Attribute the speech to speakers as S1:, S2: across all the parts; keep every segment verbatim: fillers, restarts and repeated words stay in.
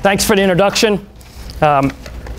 S1: Thanks for the introduction. Um,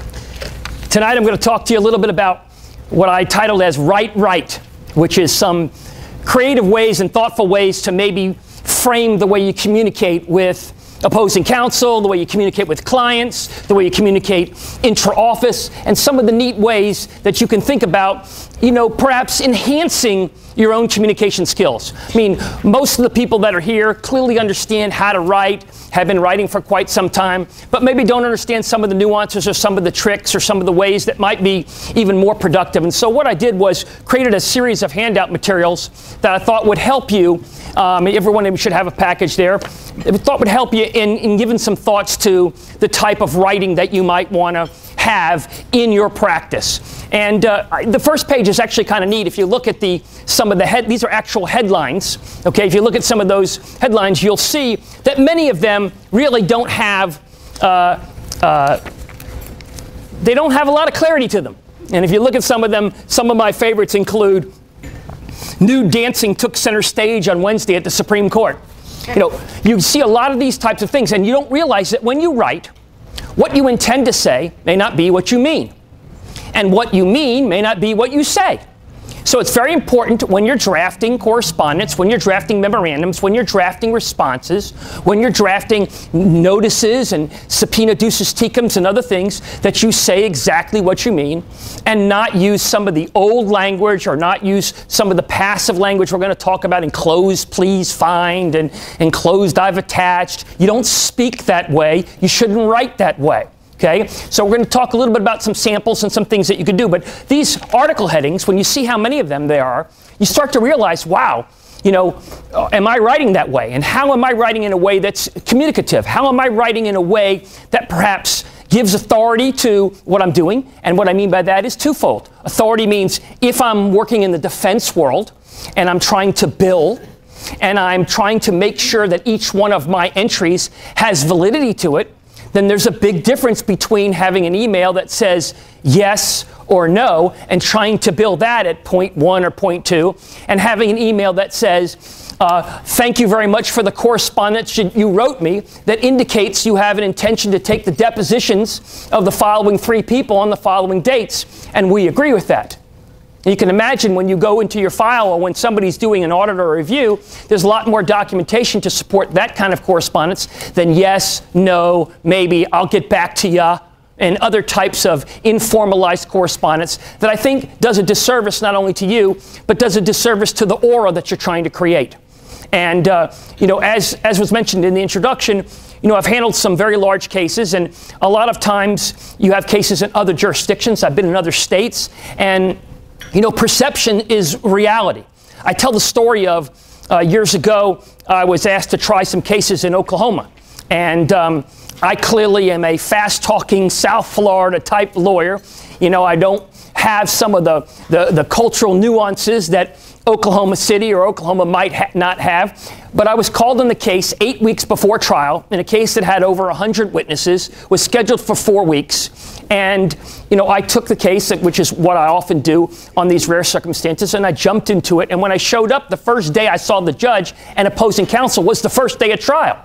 S1: tonight I'm going to talk to you a little bit about what I titled as Write Right, which is some creative ways and thoughtful ways to maybe frame the way you communicate with opposing counsel, the way you communicate with clients, the way you communicate intra-office, and some of the neat ways that you can think about, you know, perhaps enhancing your own communication skills. I mean, most of the people that are here clearly understand how to write, have been writing for quite some time, but maybe don't understand some of the nuances or some of the tricks or some of the ways that might be even more productive. And so what I did was created a series of handout materials that I thought would help you. Um, everyone should have a package there. I thought would help you in, in giving some thoughts to the type of writing that you might want to have in your practice. And uh, the first page is actually kind of neat. If you look at the some of the head, these are actual headlines. Okay, if you look at some of those headlines, you'll see that many of them really don't have uh, uh, they don't have a lot of clarity to them. And if you look at some of them, some of my favorites include nude dancing took center stage on Wednesday at the Supreme Court. You know, you see a lot of these types of things, and you don't realize that when you write, what you intend to say may not be what you mean. And what you mean may not be what you say. So it's very important when you're drafting correspondence, when you're drafting memorandums, when you're drafting responses, when you're drafting notices and subpoena duces tecums and other things, that you say exactly what you mean and not use some of the old language or not use some of the passive language we're going to talk about, enclosed, please find, and enclosed, I've attached. You don't speak that way. You shouldn't write that way. Okay, so we're going to talk a little bit about some samples and some things that you could do. But these article headings, when you see how many of them there are, you start to realize, wow, you know, uh, am I writing that way? And how am I writing in a way that's communicative? How am I writing in a way that perhaps gives authority to what I'm doing? And what I mean by that is twofold. Authority means if I'm working in the defense world and I'm trying to bill, and I'm trying to make sure that each one of my entries has validity to it, then there's a big difference between having an email that says yes or no and trying to bill that at point one or point two, and having an email that says, uh, thank you very much for the correspondence you wrote me that indicates you have an intention to take the depositions of the following three people on the following dates, and we agree with that. You can imagine when you go into your file or when somebody's doing an audit or a review, there's a lot more documentation to support that kind of correspondence than yes, no, maybe, I'll get back to ya, and other types of informalized correspondence that I think does a disservice not only to you, but does a disservice to the aura that you're trying to create. And, uh, you know, as, as was mentioned in the introduction, you know, I've handled some very large cases, and a lot of times you have cases in other jurisdictions. I've been in other states, and you know, perception is reality. I tell the story of uh, years ago, I was asked to try some cases in Oklahoma. And um, I clearly am a fast-talking South Florida type lawyer. You know, I don't have some of the, the, the cultural nuances that Oklahoma City or Oklahoma might ha not have. But I was called in the case eight weeks before trial in a case that had over one hundred witnesses, was scheduled for four weeks. And, you know, I took the case, which is what I often do on these rare circumstances, and I jumped into it. And when I showed up, the first day I saw the judge and opposing counsel was the first day of trial.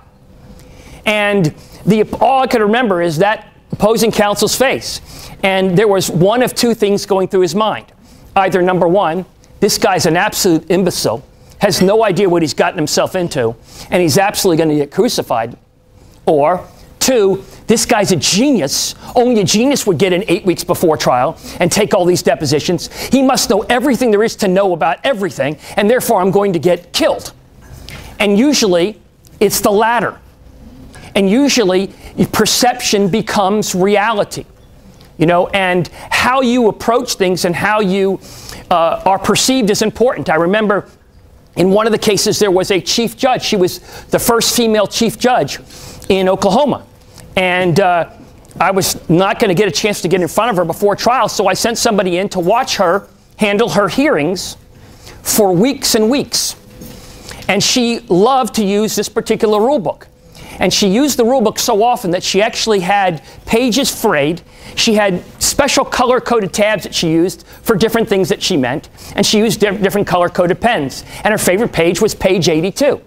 S1: And the, all I could remember is that opposing counsel's face. And there was one of two things going through his mind. Either, number one, this guy's an absolute imbecile, has no idea what he's gotten himself into, and he's absolutely going to get crucified. Or, two, this guy's a genius. Only a genius would get in eight weeks before trial and take all these depositions. He must know everything there is to know about everything, and therefore I'm going to get killed. And usually, it's the latter. And usually, perception becomes reality. You know, and how you approach things and how you uh, are perceived is important. I remember in one of the cases there was a chief judge. She was the first female chief judge in Oklahoma. And uh, I was not going to get a chance to get in front of her before trial, so I sent somebody in to watch her handle her hearings for weeks and weeks. And she loved to use this particular rule book. And she used the rule book so often that she actually had pages frayed. She had special color-coded tabs that she used for different things that she meant. And she used di different color-coded pens. And her favorite page was page eighty-two.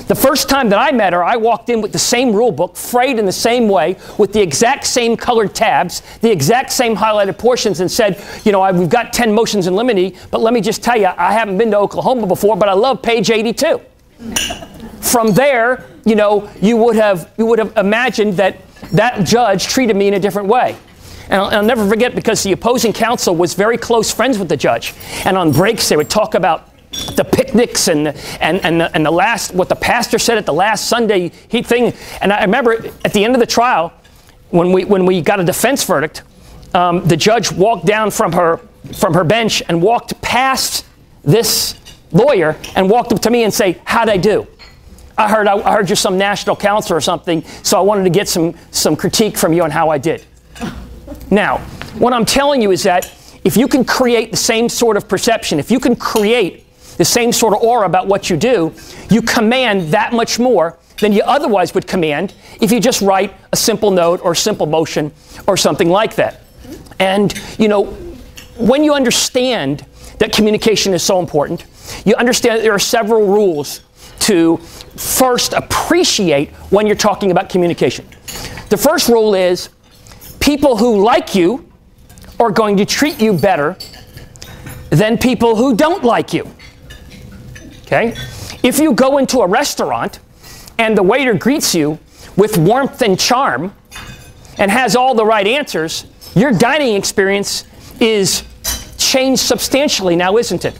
S1: The first time that I met her, I walked in with the same rule book, frayed in the same way, with the exact same colored tabs, the exact same highlighted portions, and said, you know, I, we've got ten motions in limine, but let me just tell you, I haven't been to Oklahoma before, but I love page eighty-two. From there, you know, you would have, you would have imagined that that judge treated me in a different way. And I'll, I'll never forget, because the opposing counsel was very close friends with the judge. And on breaks, they would talk about the picnics and and and the, and the last, what the pastor said at the last Sunday he thing. And I remember at the end of the trial, when we when we got a defense verdict, um, the judge walked down from her from her bench and walked past this lawyer and walked up to me and say, "How'd I do? I heard I heard you're some national counselor or something, so I wanted to get some some critique from you on how I did." Now, what I'm telling you is that if you can create the same sort of perception, if you can create the same sort of aura about what you do, you command that much more than you otherwise would command if you just write a simple note or simple motion or something like that. And, you know, when you understand that communication is so important, you understand that there are several rules to first appreciate when you're talking about communication. The first rule is people who like you are going to treat you better than people who don't like you. Okay? If you go into a restaurant and the waiter greets you with warmth and charm and has all the right answers, your dining experience is changed substantially now, isn't it?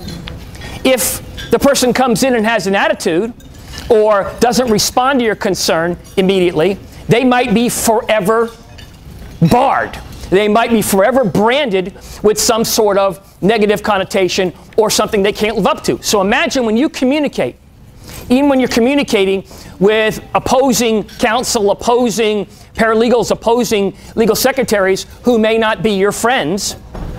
S1: If the person comes in and has an attitude or doesn't respond to your concern immediately, they might be forever barred. They might be forever branded with some sort of negative connotation or something they can't live up to. So imagine when you communicate, even when you're communicating with opposing counsel, opposing paralegals, opposing legal secretaries who may not be your friends,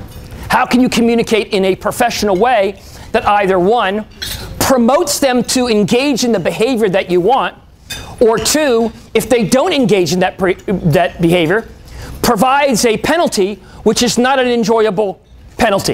S1: how can you communicate in a professional way that either, one, promotes them to engage in the behavior that you want, or two, if they don't engage in that, pre- that behavior, provides a penalty which is not an enjoyable penalty.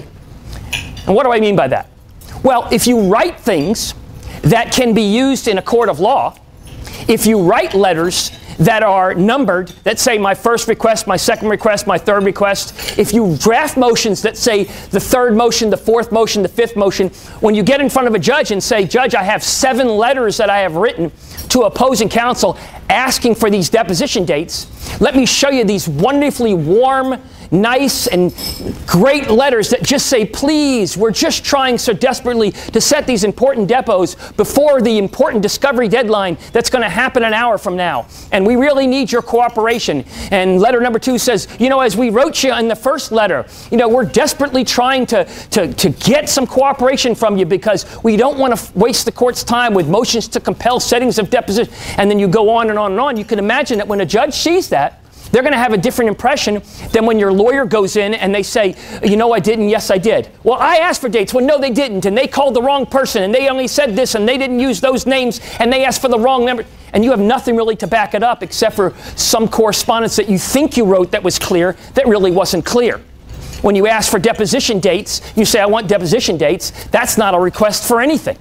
S1: And what do I mean by that? Well, if you write things that can be used in a court of law, if you write letters that are numbered, that say my first request, my second request, my third request, if you draft motions that say the third motion, the fourth motion, the fifth motion, when you get in front of a judge and say, "Judge, I have seven letters that I have written to opposing counsel asking for these deposition dates. Let me show you these wonderfully warm, nice, and great letters that just say, please, we're just trying so desperately to set these important depots before the important discovery deadline that's going to happen an hour from now. And we really need your cooperation." And letter number two says, you know, as we wrote you in the first letter, you know, we're desperately trying to, to, to get some cooperation from you because we don't want to f- waste the court's time with motions to compel settings of deposition. And then you go on and on and on. You can imagine that when a judge sees that, they're going to have a different impression than when your lawyer goes in and they say, you know, I didn't, yes, I did. Well, I asked for dates. Well, no, they didn't. And they called the wrong person. And they only said this. And they didn't use those names. And they asked for the wrong number. And you have nothing really to back it up except for some correspondence that you think you wrote that was clear that really wasn't clear. When you ask for deposition dates, you say, I want deposition dates. That's not a request for anything.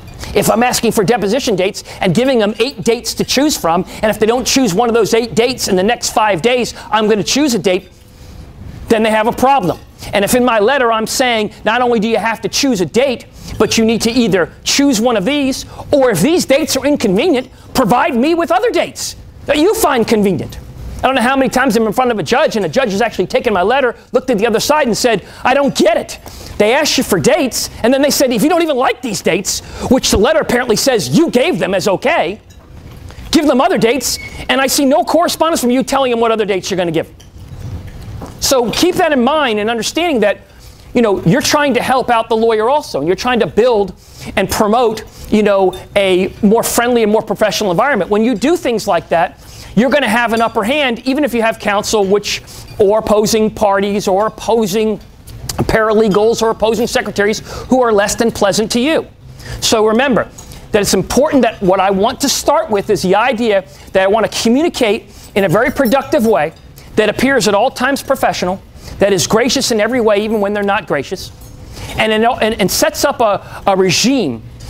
S1: If I'm asking for deposition dates and giving them eight dates to choose from, and if they don't choose one of those eight dates in the next five days, I'm going to choose a date, then they have a problem. And if in my letter I'm saying, not only do you have to choose a date, but you need to either choose one of these, or if these dates are inconvenient, provide me with other dates that you find convenient. I don't know how many times I'm in front of a judge and a judge has actually taken my letter, looked at the other side and said, I don't get it. They asked you for dates, and then they said, if you don't even like these dates, which the letter apparently says you gave them as okay, give them other dates, and I see no correspondence from you telling them what other dates you're going to give. So keep that in mind and understanding that, you know, you're trying to help out the lawyer also. You're trying to build and promote, you know, a more friendly and more professional environment. When you do things like that, you're going to have an upper hand, even if you have counsel which, or opposing parties, or opposing paralegals, or opposing secretaries who are less than pleasant to you. So remember that it's important that what I want to start with is the idea that I want to communicate in a very productive way that appears at all times professional, that is gracious in every way, even when they're not gracious, and, and, and sets up a, a regime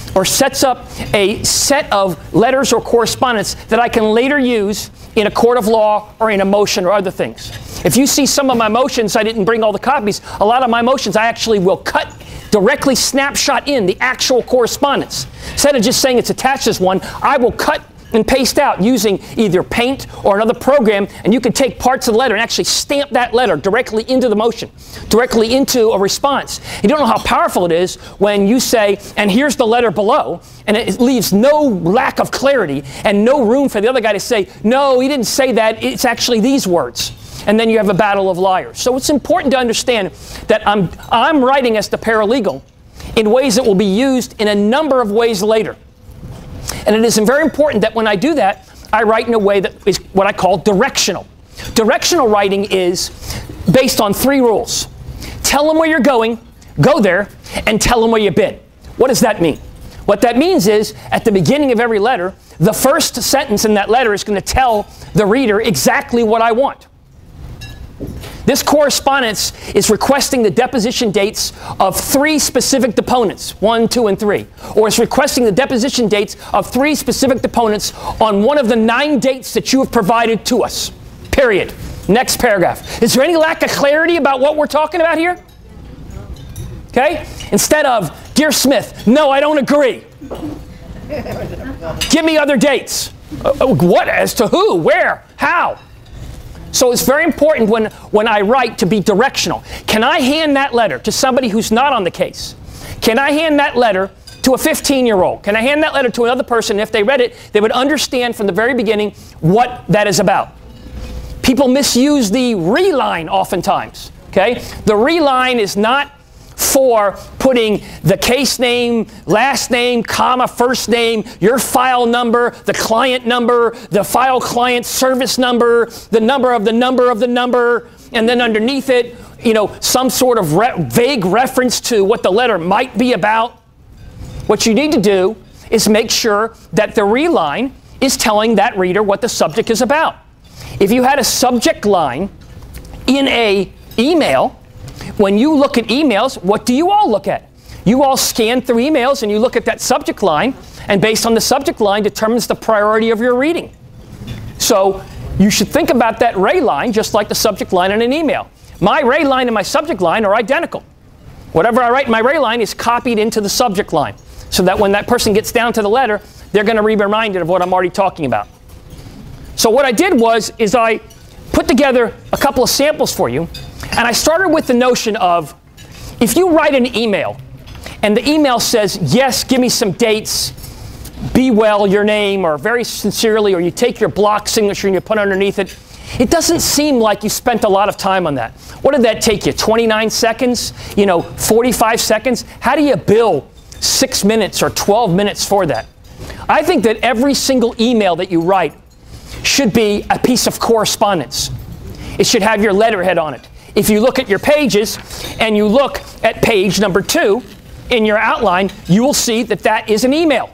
S1: or sets up a set of letters or correspondence that I can later use in a court of law or in a motion or other things. If you see some of my motions, I didn't bring all the copies. A lot of my motions I actually will cut, directly snapshot in the actual correspondence. Instead of just saying it's attached as one, I will cut and paste out using either Paint or another program, and you can take parts of the letter and actually stamp that letter directly into the motion, directly into a response. You don't know how powerful it is when you say, and here's the letter below, and it leaves no lack of clarity and no room for the other guy to say, no, he didn't say that, it's actually these words. And then you have a battle of liars. So it's important to understand that I'm, I'm writing as the paralegal in ways that will be used in a number of ways later. And it is very important that when I do that, I write in a way that is what I call directional. Directional writing is based on three rules. Tell them where you're going, go there, and tell them where you've been. What does that mean? What that means is, at the beginning of every letter, the first sentence in that letter is going to tell the reader exactly what I want. This correspondence is requesting the deposition dates of three specific deponents, one, two, and three. Or it's requesting the deposition dates of three specific deponents on one of the nine dates that you have provided to us. Period. Next paragraph. Is there any lack of clarity about what we're talking about here? Okay? Instead of, Dear Smith, no, I don't agree. Give me other dates. Uh, what? As to who? Where? How? So it's very important when, when I write to be directional. Can I hand that letter to somebody who's not on the case? Can I hand that letter to a fifteen-year-old? Can I hand that letter to another person? And if they read it, they would understand from the very beginning what that is about. People misuse the reline oftentimes. Okay? The reline is not for putting the case name, last name, comma, first name, your file number, the client number, the file client service number, the number of the number of the number, and then underneath it, you know, some sort of re- vague reference to what the letter might be about. What you need to do is make sure that the reline is telling that reader what the subject is about. If you had a subject line in a email, when you look at emails, what do you all look at? You all scan through emails and you look at that subject line, and based on the subject line determines the priority of your reading. So you should think about that ray line just like the subject line in an email. My ray line and my subject line are identical. Whatever I write in my ray line is copied into the subject line, so that when that person gets down to the letter, they're going to be reminded of what I'm already talking about. So what I did was, is I put together a couple of samples for you. And I started with the notion of, if you write an email, and the email says, yes, give me some dates, be well, your name, or very sincerely, or you take your block signature and you put underneath it, it doesn't seem like you spent a lot of time on that. What did that take you, twenty-nine seconds? You know, forty-five seconds? How do you bill six minutes or twelve minutes for that? I think that every single email that you write should be a piece of correspondence. It should have your letterhead on it. If you look at your pages and you look at page number two in your outline, you will see that that is an email.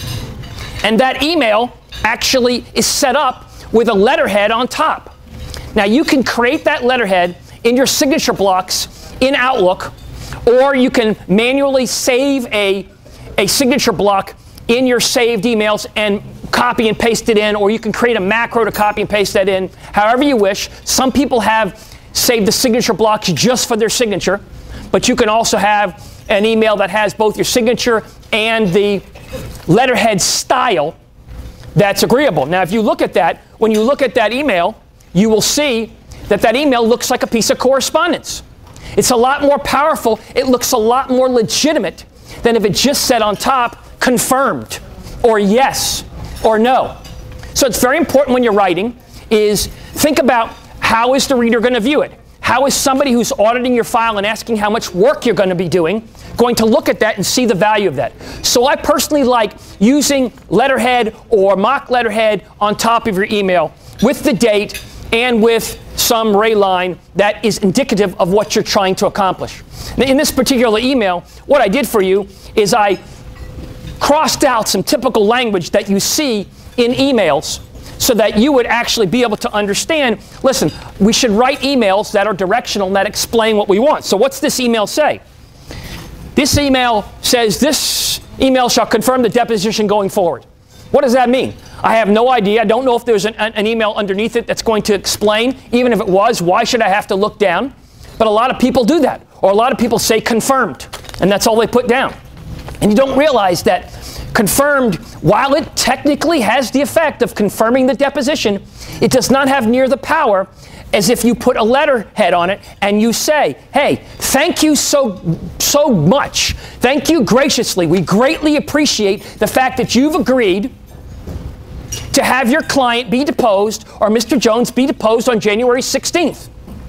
S1: And that email actually is set up with a letterhead on top. Now you can create that letterhead in your signature blocks in Outlook, or you can manually save a, a signature block in your saved emails and copy and paste it in, or you can create a macro to copy and paste that in, however you wish. Some people have saved the signature blocks just for their signature, but you can also have an email that has both your signature and the letterhead style that's agreeable. Now, if you look at that, when you look at that email, you will see that that email looks like a piece of correspondence. It's a lot more powerful. It looks a lot more legitimate than if it just said on top, confirmed, or yes, or no. So it's very important when you're writing is think about, how is the reader going to view it? How is somebody who's auditing your file and asking how much work you're going to be doing going to look at that and see the value of that? So I personally like using letterhead or mock letterhead on top of your email with the date and with some ray line that is indicative of what you're trying to accomplish. Now, in this particular email, what I did for you is I crossed out some typical language that you see in emails, so that you would actually be able to understand, listen, we should write emails that are directional and that explain what we want. So what's this email say? this email says this email shall confirm the deposition going forward. What does that mean? I have no idea. I don't know if there's an, an email underneath it that's going to explain. Even if it was, why should I have to look down? But a lot of people do that. Or a lot of people say confirmed, and that's all they put down. And you don't realize that confirmed, while it technically has the effect of confirming the deposition, it does not have near the power as if you put a letterhead on it and you say, hey, thank you so, so much. Thank you graciously. We greatly appreciate the fact that you've agreed to have your client be deposed or Mister Jones be deposed on January sixteenth.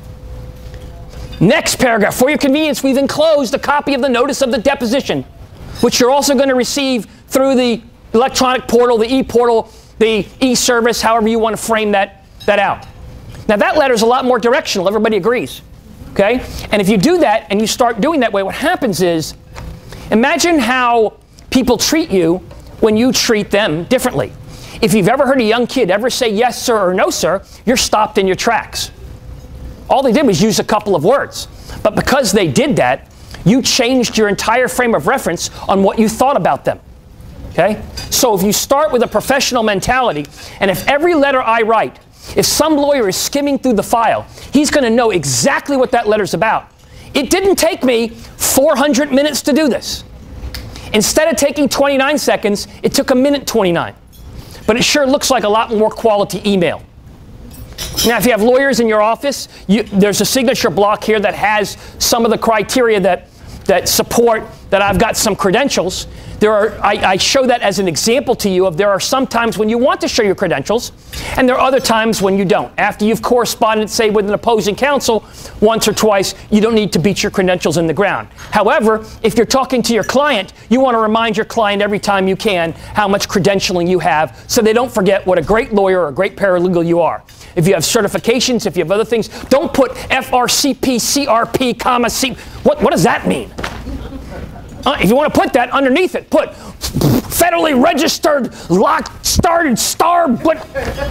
S1: Next paragraph. For your convenience, we've enclosed a copy of the notice of the deposition, which you're also going to receive through the electronic portal, the e-portal, the e-service, however you want to frame that, that out. Now that letter is a lot more directional. Everybody agrees. Okay? And if you do that and you start doing that way, what happens is, imagine how people treat you when you treat them differently. If you've ever heard a young kid ever say yes, sir, or no, sir, you're stopped in your tracks. All they did was use a couple of words. But because they did that, you changed your entire frame of reference on what you thought about them. Okay? So if you start with a professional mentality, and if every letter I write, if some lawyer is skimming through the file, he's going to know exactly what that letter's about. It didn't take me four hundred minutes to do this. Instead of taking twenty-nine seconds, it took a minute twenty-nine. But it sure looks like a lot more quality email. Now, if you have lawyers in your office, you, there's a signature block here that has some of the criteria that, that support that I've got some credentials. There are, I, I show that as an example to you of there are some times when you want to show your credentials, and there are other times when you don't. After you've corresponded, say, with an opposing counsel once or twice, you don't need to beat your credentials in the ground. However, if you're talking to your client, you want to remind your client every time you can how much credentialing you have so they don't forget what a great lawyer or a great paralegal you are. If you have certifications, if you have other things, don't put F R C P, C R P, comma, C. What, what does that mean? Uh, if you want to put that underneath it, put federally registered, locked, started, star, but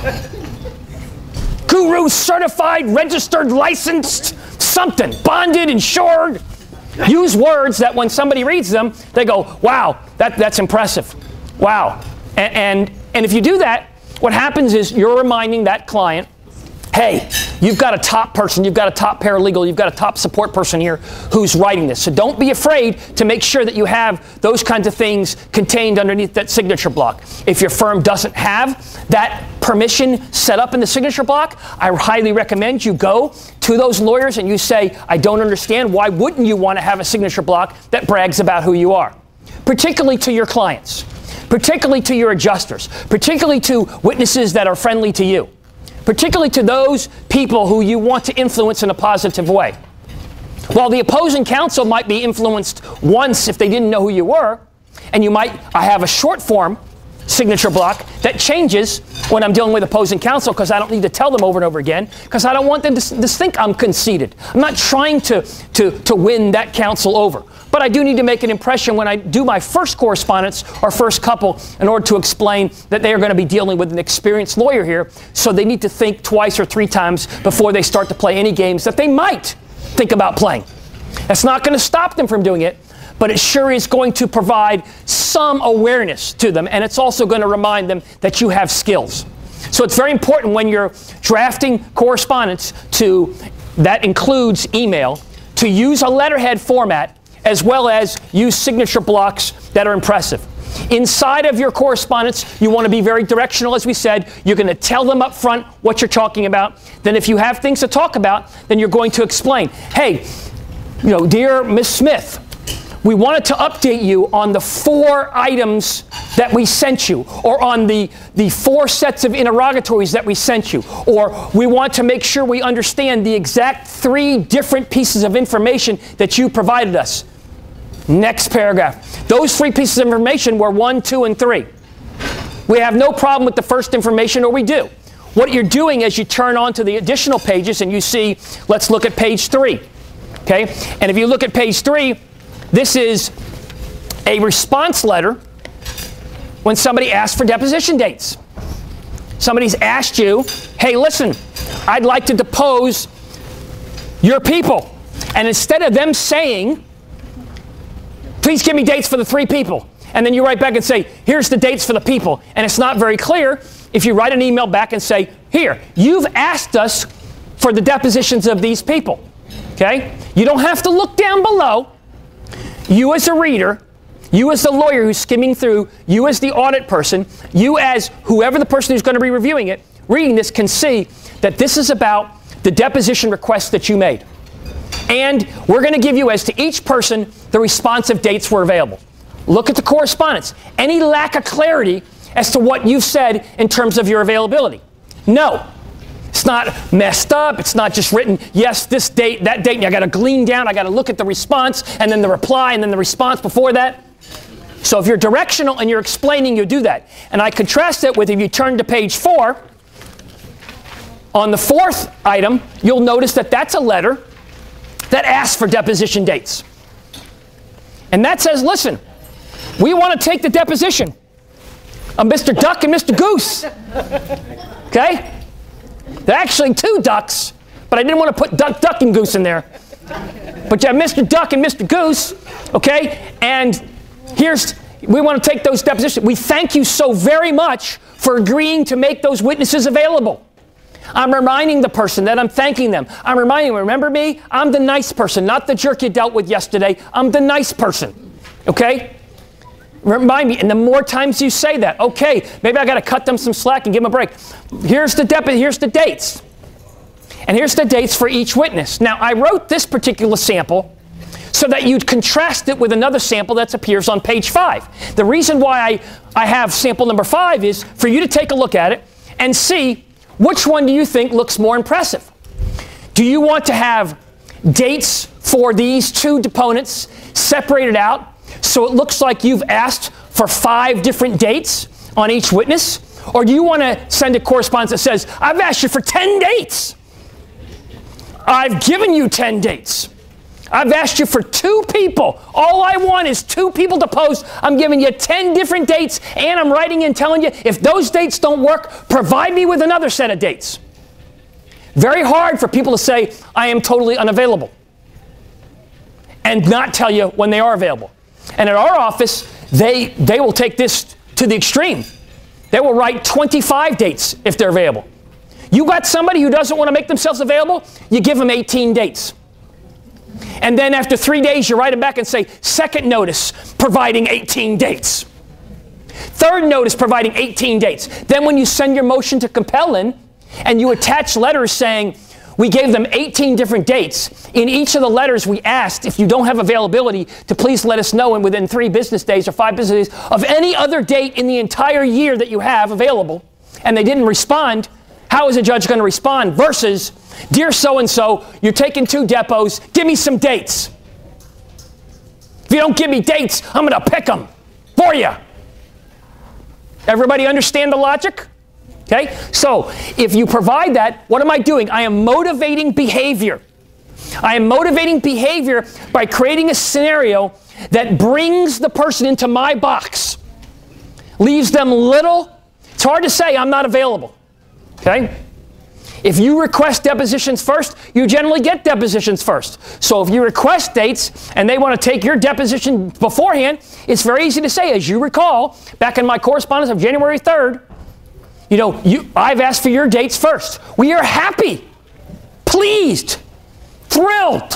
S1: guru certified, registered, licensed, something, bonded, insured. Use words that when somebody reads them, they go, wow, that, that's impressive. Wow. And, and, and if you do that, what happens is you're reminding that client, hey, you've got a top person, you've got a top paralegal, you've got a top support person here who's writing this. So don't be afraid to make sure that you have those kinds of things contained underneath that signature block. If your firm doesn't have that permission set up in the signature block, I highly recommend you go to those lawyers and you say, I don't understand, why wouldn't you want to have a signature block that brags about who you are? Particularly to your clients, particularly to your adjusters, particularly to witnesses that are friendly to you. Particularly to those people who you want to influence in a positive way. While the opposing counsel might be influenced once if they didn't know who you were, and you might, I have a short form signature block that changes when I'm dealing with opposing counsel because I don't need to tell them over and over again because I don't want them to, to think I'm conceited. I'm not trying to, to, to win that counsel over. But I do need to make an impression when I do my first correspondence or first couple in order to explain that they are going to be dealing with an experienced lawyer here, so they need to think twice or three times before they start to play any games that they might think about playing. That's not going to stop them from doing it, but it sure is going to provide some awareness to them, and it's also going to remind them that you have skills. So it's very important when you're drafting correspondence to, that includes email, to use a letterhead format as well as use signature blocks that are impressive. Inside of your correspondence, you want to be very directional, as we said. You're going to tell them up front what you're talking about. Then if you have things to talk about, then you're going to explain. Hey, you know, dear Miz Smith, we wanted to update you on the four items that we sent you, or on the, the four sets of interrogatories that we sent you, or we want to make sure we understand the exact three different pieces of information that you provided us. Next paragraph. Those three pieces of information were one, two, and three. We have no problem with the first information, or we do. What you're doing as you turn on to the additional pages and you see, let's look at page three. Okay? And if you look at page three, this is a response letter when somebody asks for deposition dates. Somebody's asked you, hey, listen, I'd like to depose your people. And instead of them saying, please give me dates for the three people. And then you write back and say, here's the dates for the people. And it's not very clear if you write an email back and say, here, you've asked us for the depositions of these people. Okay? You don't have to look down below. You as a reader, you as the lawyer who's skimming through, you as the audit person, you as whoever the person who's going to be reviewing it, reading this can see that this is about the deposition request that you made. And we're going to give you, as to each person, the responsive dates were available. Look at the correspondence. Any lack of clarity as to what you've said in terms of your availability? No. It's not messed up. It's not just written, yes, this date, that date, and I got to glean down. I got to look at the response, and then the reply, and then the response before that. So if you're directional and you're explaining, you do that. And I contrast it with, if you turn to page four, on the fourth item, you'll notice that that's a letter that asks for deposition dates. And that says, listen, we want to take the deposition of Mister Duck and Mister Goose. Okay? There are actually two ducks, but I didn't want to put Duck, Duck and Goose in there. But you have Mister Duck and Mister Goose, okay? And here's, we want to take those depositions. We thank you so very much for agreeing to make those witnesses available. I'm reminding the person that I'm thanking them. I'm reminding them, remember me? I'm the nice person, not the jerk you dealt with yesterday. I'm the nice person, okay? Remind me, and the more times you say that, okay, maybe I got to cut them some slack and give them a break. Here's the dep- here's the dates. And here's the dates for each witness. Now, I wrote this particular sample so that you'd contrast it with another sample that appears on page five. The reason why I, I have sample number five is for you to take a look at it and see which one do you think looks more impressive. Do you want to have dates for these two deponents separated out so it looks like you've asked for five different dates on each witness? Or do you want to send a correspondence that says, I've asked you for ten dates. I've given you ten dates. I've asked you for two people. All I want is two people to post. I'm giving you ten different dates, and I'm writing in telling you, if those dates don't work, provide me with another set of dates. Very hard for people to say, I am totally unavailable, and not tell you when they are available. And at our office, they, they will take this to the extreme. They will write twenty-five dates if they're available. You got somebody who doesn't want to make themselves available, you give them eighteen dates. And then after three days, you write them back and say, second notice, providing eighteen dates. Third notice, providing eighteen dates. Then when you send your motion to compel in, and you attach letters saying, we gave them eighteen different dates. In each of the letters, we asked, if you don't have availability, to please let us know, and within three business days or five business days of any other date in the entire year that you have available, and they didn't respond, how is a judge going to respond? Versus, dear so-and-so, you're taking two depots, give me some dates. If you don't give me dates, I'm going to pick them for you. Everybody understand the logic? Okay? So, if you provide that, what am I doing? I am motivating behavior. I am motivating behavior by creating a scenario that brings the person into my box. Leaves them little. It's hard to say I'm not available. Okay? If you request depositions first, you generally get depositions first. So if you request dates and they want to take your deposition beforehand, it's very easy to say, as you recall, back in my correspondence of January third, you know, you, I've asked for your dates first. We are happy, pleased, thrilled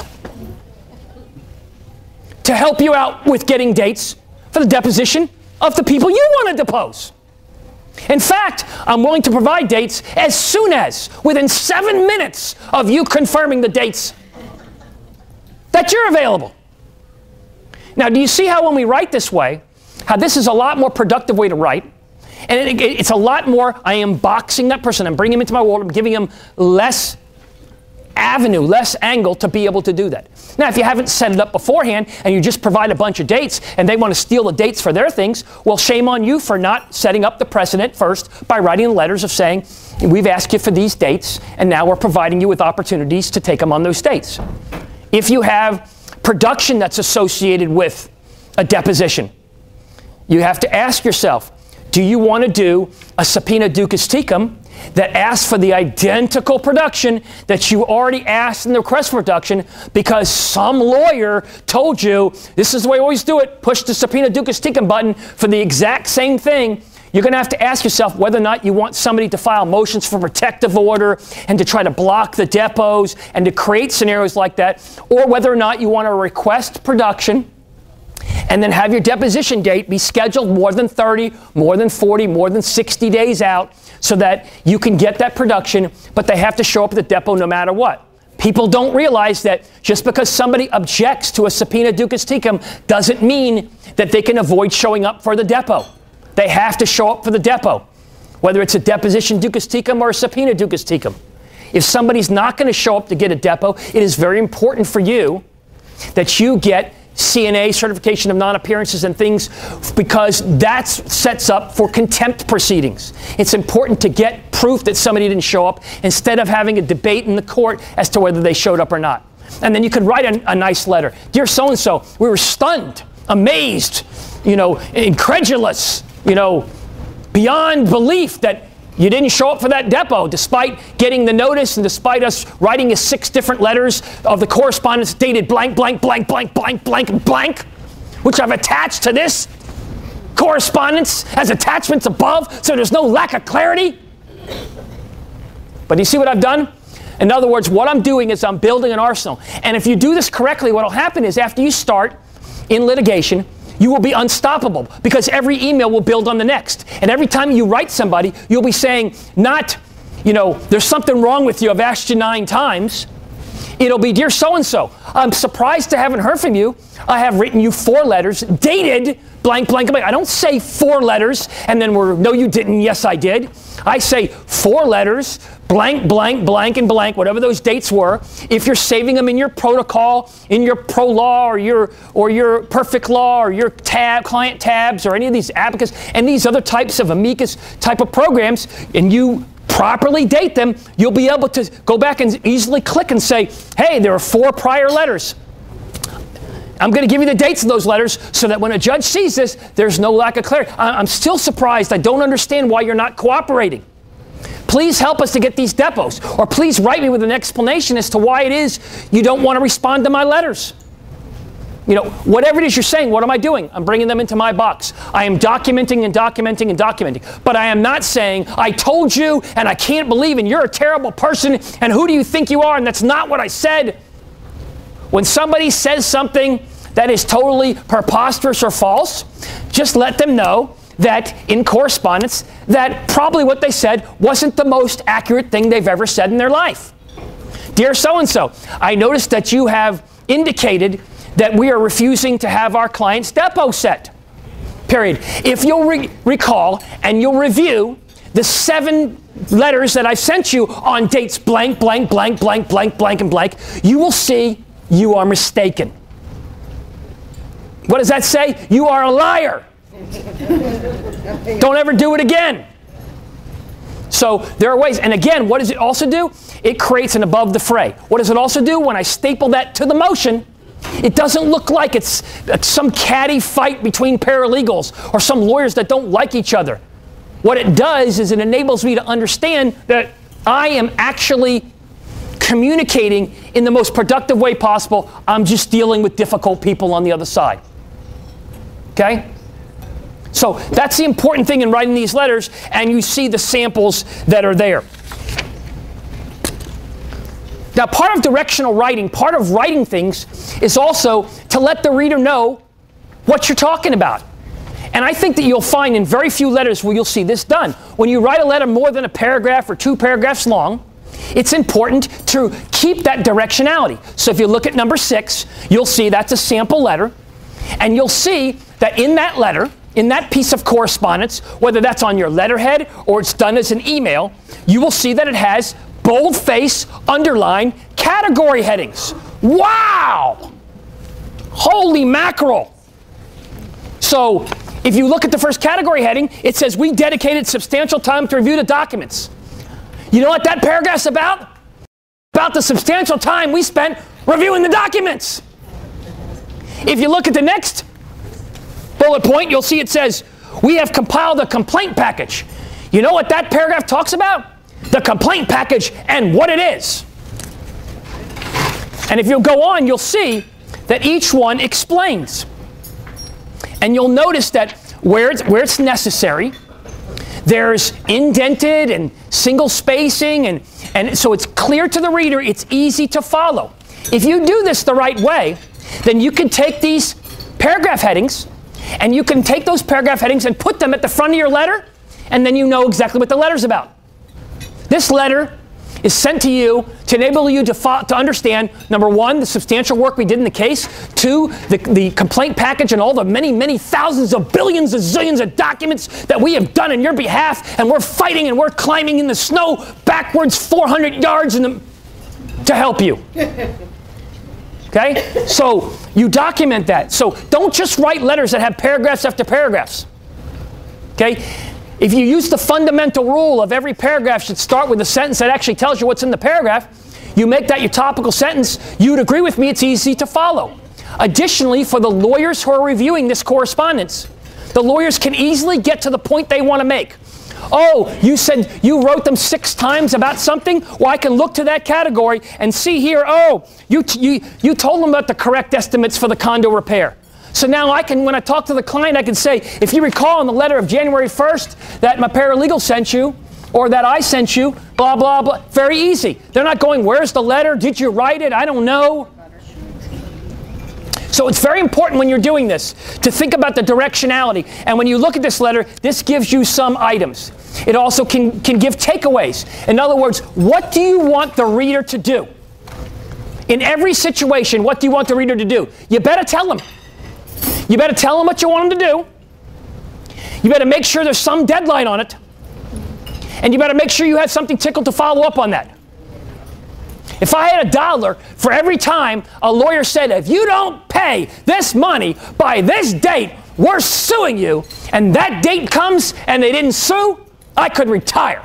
S1: to help you out with getting dates for the deposition of the people you want to depose. In fact, I'm willing to provide dates as soon as, within seven minutes of you confirming the dates that you're available. Now, do you see how when we write this way, how this is a lot more productive way to write? And it, it, it's a lot more, I am boxing that person, I'm bringing him into my world, I'm giving him less avenue, less angle to be able to do that. Now, if you haven't set it up beforehand and you just provide a bunch of dates and they want to steal the dates for their things, well, shame on you for not setting up the precedent first by writing letters of saying, we've asked you for these dates and now we're providing you with opportunities to take them on those dates. If you have production that's associated with a deposition, you have to ask yourself, do you want to do a subpoena ducis tecum that asks for the identical production that you already asked in the request for production because some lawyer told you this is the way we always do it, push the subpoena ducis tecum button for the exact same thing, you're going to have to ask yourself whether or not you want somebody to file motions for protective order and to try to block the depots and to create scenarios like that, or whether or not you want to request production and then have your deposition date be scheduled more than thirty, more than forty, more than sixty days out so that you can get that production, but they have to show up at the depot no matter what. People don't realize that just because somebody objects to a subpoena ducis tecum doesn't mean that they can avoid showing up for the depot. They have to show up for the depot, whether it's a deposition ducis tecum or a subpoena ducis tecum. If somebody's not going to show up to get a depot, it is very important for you that you get C N A, certification of non-appearances and things, because that sets up for contempt proceedings. It's important to get proof that somebody didn't show up instead of having a debate in the court as to whether they showed up or not. And then you could write a, a nice letter. Dear so-and-so, we were stunned, amazed, you know, incredulous, you know, beyond belief that you didn't show up for that depot despite getting the notice and despite us writing you six different letters of the correspondence dated blank, blank, blank, blank, blank, blank, and blank, which I've attached to this correspondence as attachments above, so there's no lack of clarity. But you see what I've done? In other words, what I'm doing is I'm building an arsenal. And if you do this correctly, what will happen is after you start in litigation, you will be unstoppable because every email will build on the next. And every time you write somebody, you'll be saying, not, you know, there's something wrong with you, I've asked you nine times. It'll be, dear so-and-so, I'm surprised I haven't heard from you. I have written you four letters, dated blank, blank, blank. I don't say four letters and then we're, no, you didn't, yes, I did. I say four letters, blank, blank, blank, and blank, whatever those dates were. If you're saving them in your protocol, in your pro law or your, or your perfect law or your tab, client tabs or any of these abacus and these other types of amicus type of programs, and you properly date them, you'll be able to go back and easily click and say, hey, there are four prior letters. I'm going to give you the dates of those letters so that when a judge sees this, there's no lack of clarity. I'm still surprised. I don't understand why you're not cooperating. Please help us to get these depots. Or please write me with an explanation as to why it is you don't want to respond to my letters. You know, whatever it is you're saying, what am I doing? I'm bringing them into my box. I am documenting and documenting and documenting. But I am not saying, I told you and I can't believe and you're a terrible person and who do you think you are? And that's not what I said. When somebody says something that is totally preposterous or false, just let them know that in correspondence that probably what they said wasn't the most accurate thing they've ever said in their life. Dear so-and-so, I noticed that you have indicated that we are refusing to have our client's depot set. Period. If you'll re recall and you'll review the seven letters that I've sent you on dates blank, blank, blank, blank, blank, blank, and blank, you will see you are mistaken. What does that say? You are a liar. Don't ever do it again. So there are ways. And again, what does it also do? It creates an above the fray. What does it also do? When I staple that to the motion, it doesn't look like it's some catty fight between paralegals or some lawyers that don't like each other. What it does is it enables me to understand that I am actually communicating in the most productive way possible. I'm just dealing with difficult people on the other side. Okay? So that's the important thing in writing these letters, and you see the samples that are there. Now, part of directional writing, part of writing things, is also to let the reader know what you're talking about. And I think that you'll find in very few letters where you'll see this done. When you write a letter more than a paragraph or two paragraphs long, it's important to keep that directionality. So if you look at number six, you'll see that's a sample letter. And you'll see that in that letter, in that piece of correspondence, whether that's on your letterhead or it's done as an email, you will see that it has boldface, underline, category headings. Wow! Holy mackerel! So if you look at the first category heading, it says, we dedicated substantial time to review the documents. You know what that paragraph's about? About the substantial time we spent reviewing the documents. If you look at the next bullet point, you'll see it says, we have compiled a complaint package. You know what that paragraph talks about? the complaint package and what it is. And if you'll go on, you'll see that each one explains. And you'll notice that where it's, where it's necessary, there's indented and single spacing, and, and so it's clear to the reader, it's easy to follow. If you do this the right way, then you can take these paragraph headings, and you can take those paragraph headings and put them at the front of your letter, and then you know exactly what the letter's about. This letter is sent to you to enable you to, to understand, number one, the substantial work we did in the case, two, the, the complaint package and all the many, many thousands of billions of zillions of documents that we have done on your behalf, and we're fighting and we're climbing in the snow backwards four hundred yards in the, to help you. Okay? So you document that. So don't just write letters that have paragraphs after paragraphs. Okay? If you use the fundamental rule of every paragraph should start with a sentence that actually tells you what's in the paragraph, you make that your topical sentence, you'd agree with me, it's easy to follow. Additionally, for the lawyers who are reviewing this correspondence, the lawyers can easily get to the point they want to make. Oh, you said you wrote them six times about something? Well, I can look to that category and see here, oh, you, t you, you told them about the correct estimates for the condo repair. So now I can, when I talk to the client, I can say, if you recall in the letter of January first that my paralegal sent you, or that I sent you, blah, blah, blah. Very easy. They're not going, where's the letter? Did you write it? I don't know. So it's very important when you're doing this to think about the directionality. And when you look at this letter, this gives you some items. It also can, can give takeaways. In other words, what do you want the reader to do? In every situation, what do you want the reader to do? You better tell them. You better tell them what you want them to do. You better make sure there's some deadline on it. And you better make sure you have something tickled to follow up on that. If I had a dollar for every time a lawyer said, if you don't pay this money by this date, we're suing you, and that date comes and they didn't sue, I could retire.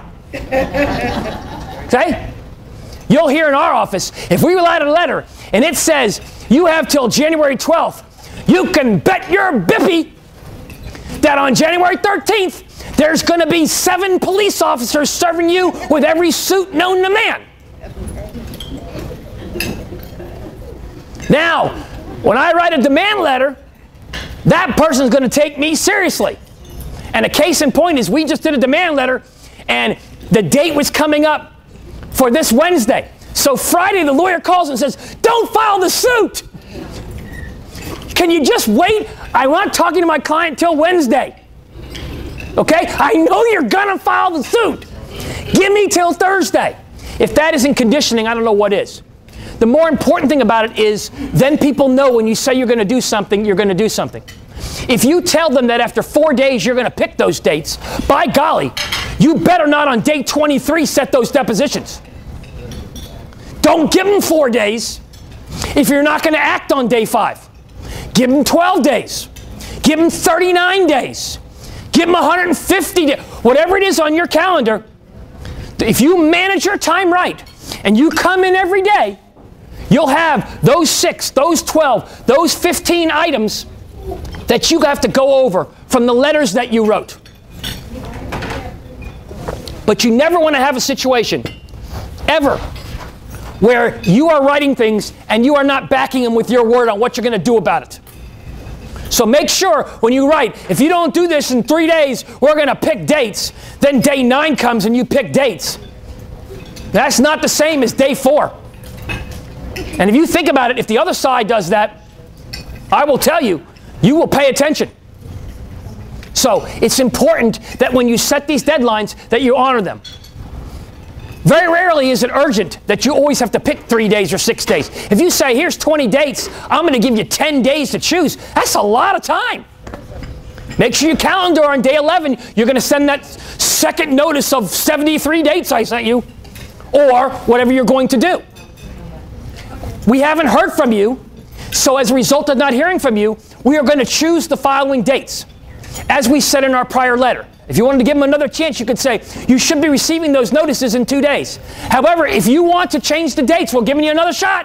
S1: Okay? You'll hear in our office, if we write a letter and it says, you have till January twelfth, you can bet your bippy that on January thirteenth, there's going to be seven police officers serving you with every suit known to man. Now, when I write a demand letter, that person's going to take me seriously. And a case in point is we just did a demand letter, and the date was coming up for this Wednesday. So Friday, the lawyer calls and says, don't file the suit. Can you just wait? I'm not talking to my client till Wednesday. Okay? I know you're going to file the suit. Give me till Thursday. If that isn't conditioning, I don't know what is. The more important thing about it is then people know when you say you're going to do something, you're going to do something. If you tell them that after four days you're going to pick those dates, by golly, you better not on day twenty-three set those depositions. Don't give them four days if you're not going to act on day five. Give them twelve days. Give them thirty-nine days. Give them one hundred fifty days. Whatever it is on your calendar, if you manage your time right and you come in every day, you'll have those six, those twelve, those fifteen items that you have to go over from the letters that you wrote. But you never want to have a situation, ever, where you are writing things and you are not backing them with your word on what you're going to do about it. So make sure when you write, if you don't do this in three days, we're going to pick dates. Then day nine comes and you pick dates. That's not the same as day four. And if you think about it, if the other side does that, I will tell you, you will pay attention. So it's important that when you set these deadlines, that you honor them. Very rarely is it urgent that you always have to pick three days or six days. If you say, here's twenty dates, I'm going to give you ten days to choose, that's a lot of time. Make sure you calendar on day eleven, you're going to send that second notice of seventy-three dates I sent you, or whatever you're going to do. We haven't heard from you, so as a result of not hearing from you, we are going to choose the following dates, as we said in our prior letter. If you wanted to give them another chance, you could say, you should be receiving those notices in two days. However, if you want to change the dates, we're giving you another shot.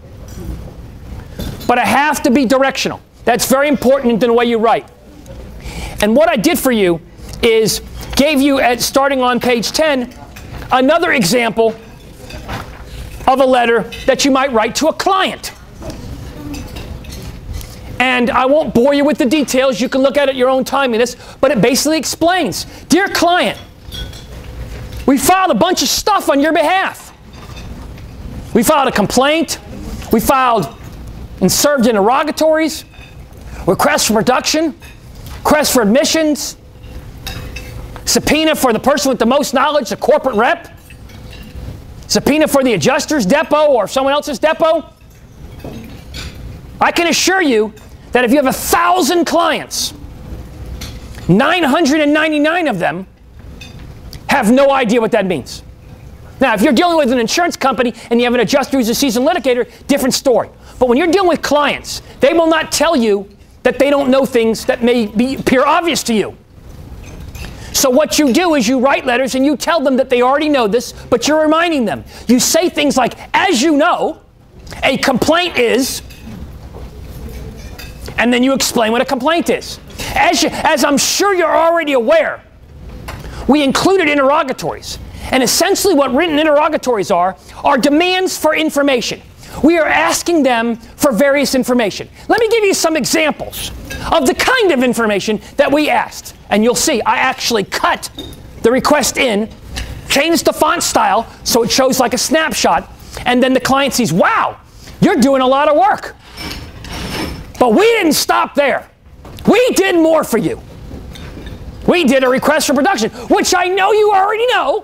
S1: But I have to be directional. That's very important in the way you write. And what I did for you is gave you, at starting on page ten, another example of a letter that you might write to a client. And I won't bore you with the details. You can look at it your own time in this, but it basically explains, dear client, we filed a bunch of stuff on your behalf. We filed a complaint. We filed and served interrogatories, requests for production, requests for admissions, subpoena for the person with the most knowledge, the corporate rep, subpoena for the adjuster's depot or someone else's depot. I can assure you that if you have a thousand clients, nine hundred ninety-nine of them have no idea what that means. Now, if you're dealing with an insurance company and you have an adjuster who's a seasoned litigator, different story. But when you're dealing with clients, they will not tell you that they don't know things that may be, appear obvious to you. So what you do is you write letters and you tell them that they already know this, but you're reminding them. You say things like, as you know, a complaint is, and then you explain what a complaint is. As, you, as I'm sure you're already aware, we included interrogatories. And essentially what written interrogatories are, are demands for information. We are asking them for various information. Let me give you some examples of the kind of information that we asked. And you'll see, I actually cut the request in, changed the font style so it shows like a snapshot, and then the client sees, wow, you're doing a lot of work. But we didn't stop there. We did more for you. We did a request for production, which I know you already know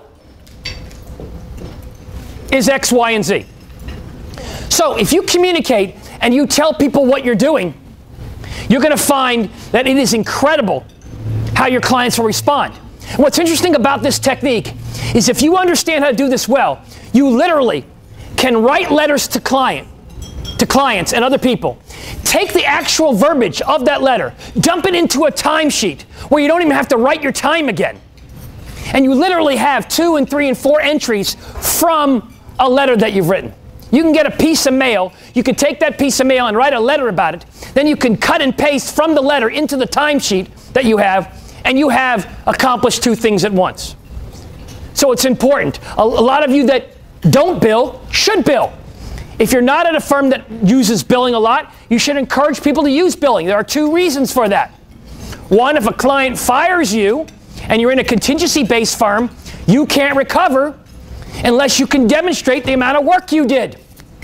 S1: is X, Y, and Z. So if you communicate and you tell people what you're doing, you're going to find that it is incredible how your clients will respond. And what's interesting about this technique is if you understand how to do this well, you literally can write letters to client, to clients and other people, take the actual verbiage of that letter, dump it into a timesheet where you don't even have to write your time again. And you literally have two and three and four entries from a letter that you've written. You can get a piece of mail, you can take that piece of mail and write a letter about it, then you can cut and paste from the letter into the timesheet that you have, and you have accomplished two things at once. So it's important. A, a lot of you that don't bill should bill. If you're not at a firm that uses billing a lot, you should encourage people to use billing. There are two reasons for that. One, if a client fires you and you're in a contingency-based firm, you can't recover unless you can demonstrate the amount of work you did.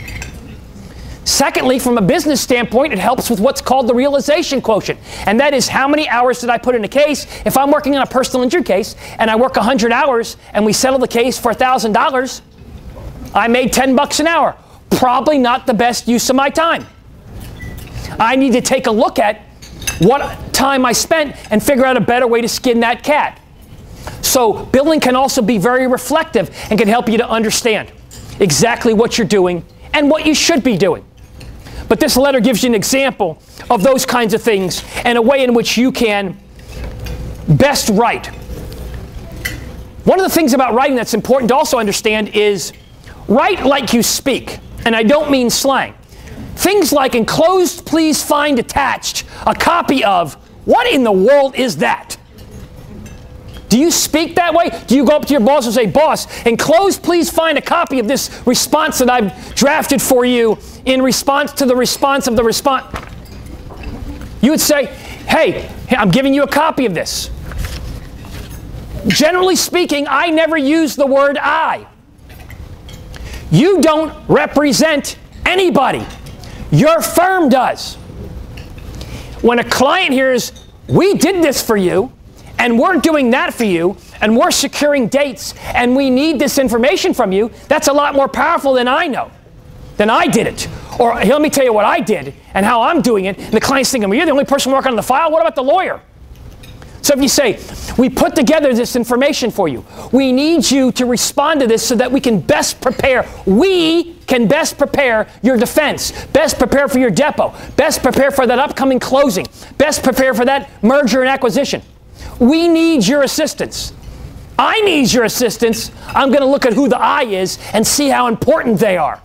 S1: Secondly, from a business standpoint, it helps with what's called the realization quotient. And that is how many hours did I put in a case? If I'm working on a personal injury case and I work one hundred hours and we settle the case for one thousand dollars, I made ten bucks an hour. Probably not the best use of my time. I need to take a look at what time I spent and figure out a better way to skin that cat. So billing can also be very reflective and can help you to understand exactly what you're doing and what you should be doing. But this letter gives you an example of those kinds of things and a way in which you can best write. One of the things about writing that's important to also understand is write like you speak. And I don't mean slang. Things like enclosed, please find attached a copy of. What in the world is that? Do you speak that way? Do you go up to your boss and say, boss, enclosed, please find a copy of this response that I've drafted for you in response to the response of the response? You would say, hey, I'm giving you a copy of this. Generally speaking, I never use the word I. You don't represent anybody. Your firm does. When a client hears, we did this for you, and we're doing that for you, and we're securing dates, and we need this information from you, that's a lot more powerful than I know, than I did it. Or let me tell you what I did and how I'm doing it. And the client's thinking, well, you're the only person working on the file. What about the lawyer? So if you say, we put together this information for you, we need you to respond to this so that we can best prepare. We can best prepare your defense, best prepare for your depot, best prepare for that upcoming closing, best prepare for that merger and acquisition. We need your assistance. I need your assistance. I'm going to look at who the I is and see how important they are.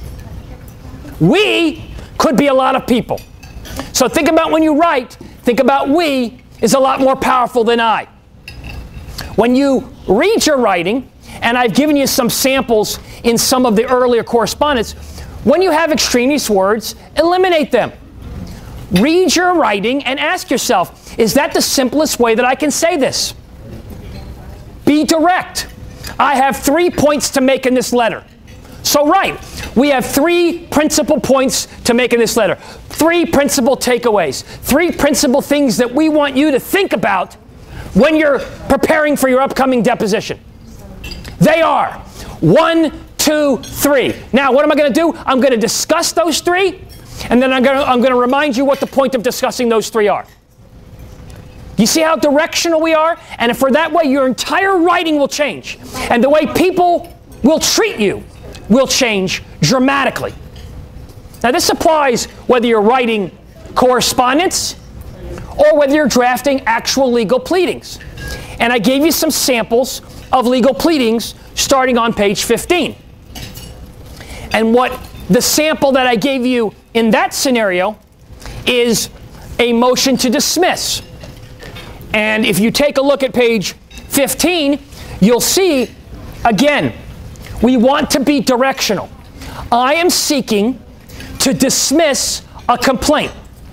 S1: We could be a lot of people. So think about when you write, think about we is a lot more powerful than I. When you read your writing and I've given you some samples in some of the earlier correspondence. When you have extraneous words, eliminate them. Read your writing and ask yourself, is that the simplest way that I can say this? Be direct. I have three points to make in this letter. So right, we have three principal points to make in this letter. Three principal takeaways. Three principal things that we want you to think about when you're preparing for your upcoming deposition. They are one, two, three. Now, what am I going to do? I'm going to discuss those three, and then I'm going to, I'm going to remind you what the point of discussing those three are. You see how directional we are? And if we're that way, your entire writing will change. And the way people will treat you will change dramatically. Now, this applies whether you're writing correspondence or whether you're drafting actual legal pleadings. And I gave you some samples of legal pleadings starting on page fifteen. And what the sample that I gave you in that scenario is a motion to dismiss. And if you take a look at page fifteen, you'll see, again, we want to be directional. I am seeking to dismiss a complaint.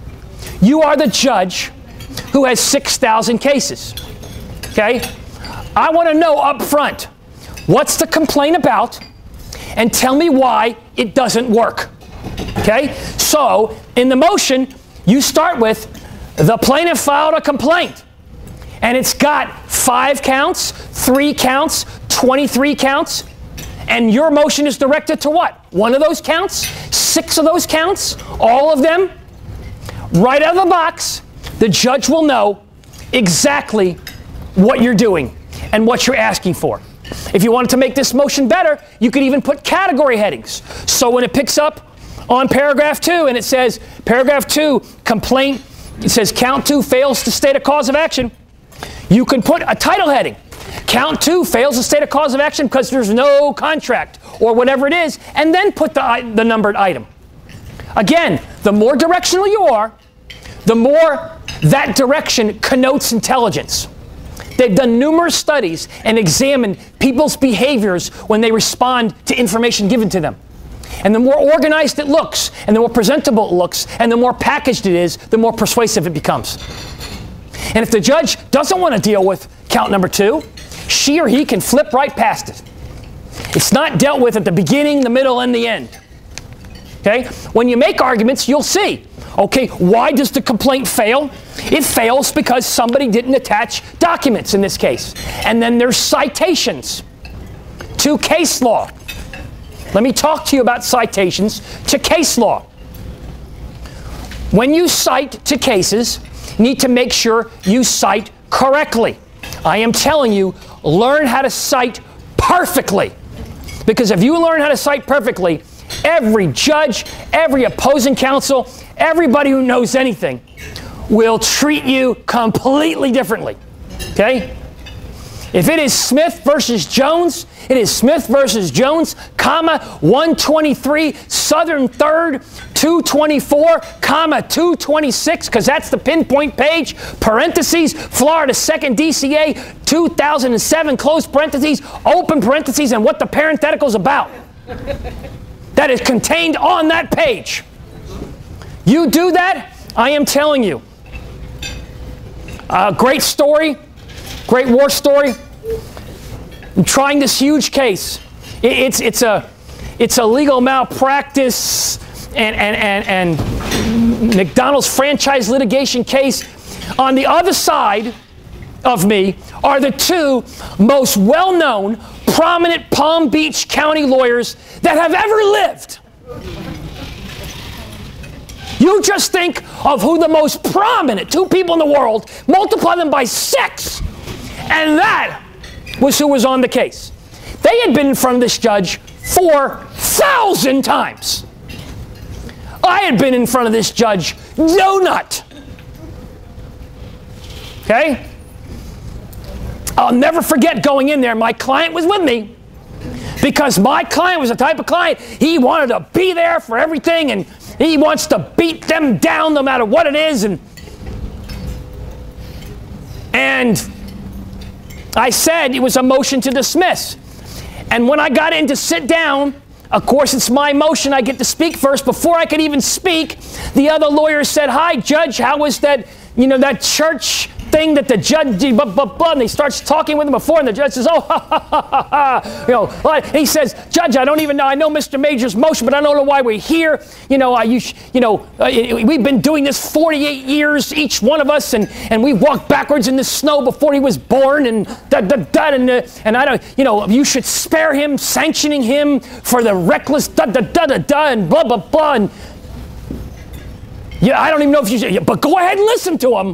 S1: You are the judge who has six thousand cases. Okay? I want to know up front, what's the complaint about, and tell me why it doesn't work. Okay? So, in the motion, you start with, the plaintiff filed a complaint. And it's got five counts, three counts, twenty-three counts. And your motion is directed to what? One of those counts? Six of those counts? All of them? Right out of the box, the judge will know exactly what you're doing and what you're asking for. If you wanted to make this motion better, you could even put category headings. So when it picks up on paragraph two and it says, paragraph two, complaint, it says count two fails to state a cause of action, you can put a title heading. Count two fails to state a cause of action because there's no contract or whatever it is, and then put the, the numbered item. Again, the more directional you are, the more that direction connotes intelligence. They've done numerous studies and examined people's behaviors when they respond to information given to them. And the more organized it looks, and the more presentable it looks, and the more packaged it is, the more persuasive it becomes. And if the judge doesn't want to deal with count number two, she or he can flip right past it. It's not dealt with at the beginning, the middle, and the end. Okay? When you make arguments, you'll see, okay, why does the complaint fail? It fails because somebody didn't attach documents in this case. And then there's citations to case law. Let me talk to you about citations to case law. When you cite to cases, you need to make sure you cite correctly. I am telling you, learn how to cite perfectly. Because if you learn how to cite perfectly, every judge, every opposing counsel, everybody who knows anything will treat you completely differently. Okay? If it is Smith versus Jones, it is Smith versus Jones, comma, one twenty-three, Southern third, two twenty-four, comma, two twenty-six, because that's the pinpoint page, parentheses, Florida second D C A, two thousand seven, close parentheses, open parentheses, and what the parenthetical is about. That is contained on that page. You do that, I am telling you. A great story, great war story. I'm trying this huge case. It's, it's, a, it's a legal malpractice and, and, and, and McDonald's franchise litigation case. On the other side of me are the two most well-known, prominent Palm Beach County lawyers that have ever lived. You just think of who the most prominent two people in the world, multiply them by six, and that was who was on the case. They had been in front of this judge four thousand times. I had been in front of this judge no nut. Okay? I'll never forget going in there. My client was with me because my client was the type of client, he wanted to be there for everything, and he wants to beat them down no matter what it is. And, and I said it was a motion to dismiss. And when I got in to sit down, of course, it's my motion. I get to speak first. Before I could even speak, the other lawyer said, "Hi, Judge, how was that, you know, that church thing that the judge did, blah, blah, blah," and he starts talking with him before, and the judge says, "Oh, ha, ha, ha, ha, ha." You know, and he says, "Judge, I don't even know, I know Mister Major's motion, but I don't know why we're here. You know, uh, you, sh you know, uh, we've been doing this forty-eight years, each one of us, and, and we walked backwards in the snow before he was born, and da, da, da, and, uh, and I don't, you know, you should spare him, sanctioning him for the reckless da, da, da, da, da, and blah, blah, blah." And yeah, I don't even know if you should, but go ahead and listen to him.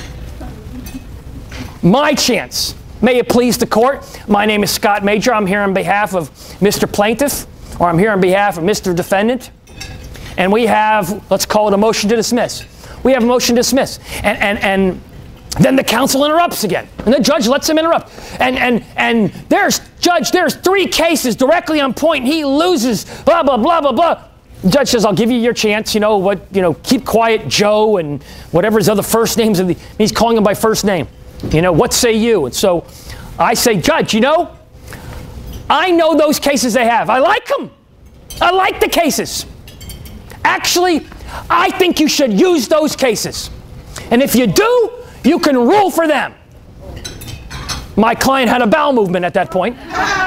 S1: My chance. May it please the court. My name is Scott Major. I'm here on behalf of Mister Plaintiff, or I'm here on behalf of Mister Defendant. And we have, let's call it a motion to dismiss. We have a motion to dismiss. And, and, and then the counsel interrupts again. And the judge lets him interrupt. And, and, and there's, Judge, there's three cases directly on point. He loses, blah, blah, blah, blah, blah. The judge says, "I'll give you your chance, you know, what, you know, keep quiet, Joe," and whatever his other first names are. He's calling him by first name. You know, "What say you?" And so I say, "Judge, you know, I know those cases they have. I like them. I like the cases. Actually, I think you should use those cases. And if you do, you can rule for them." My client had a bowel movement at that point.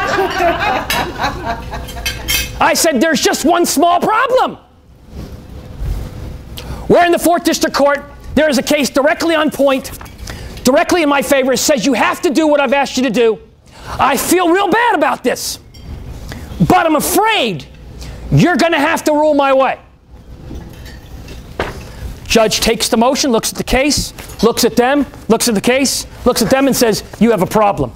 S1: I said, "There's just one small problem. We're in the fourth District Court. There is a case directly on point, directly in my favor. It says you have to do what I've asked you to do. I feel real bad about this, but I'm afraid you're going to have to rule my way." Judge takes the motion, looks at the case, looks at them, looks at the case, looks at them, and says, "You have a problem."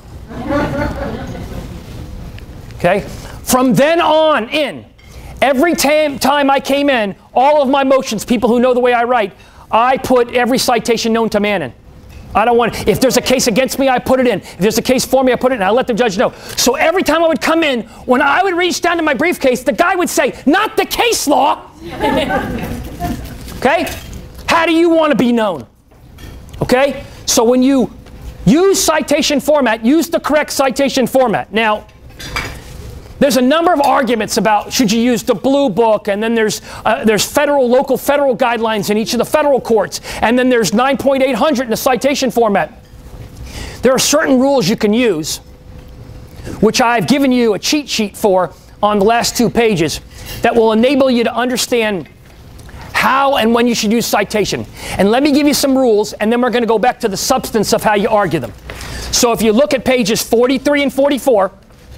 S1: Okay? From then on in, every time I came in, all of my motions, people who know the way I write, I put every citation known to man in. I don't want, if there's a case against me, I put it in. If there's a case for me, I put it in. I let the judge know. So every time I would come in, when I would reach down to my briefcase, the guy would say, "Not the case law." Okay? How do you want to be known? Okay? So when you use citation format, use the correct citation format. Now, there's a number of arguments about should you use the blue book, and then there's uh, there's federal, local federal guidelines in each of the federal courts, and then there's nine point eight hundred in the citation format. There are certain rules you can use, which I've given you a cheat sheet for on the last two pages, that will enable you to understand how and when you should use citation. And let me give you some rules, and then we're going to go back to the substance of how you argue them. So if you look at pages forty-three and forty-four,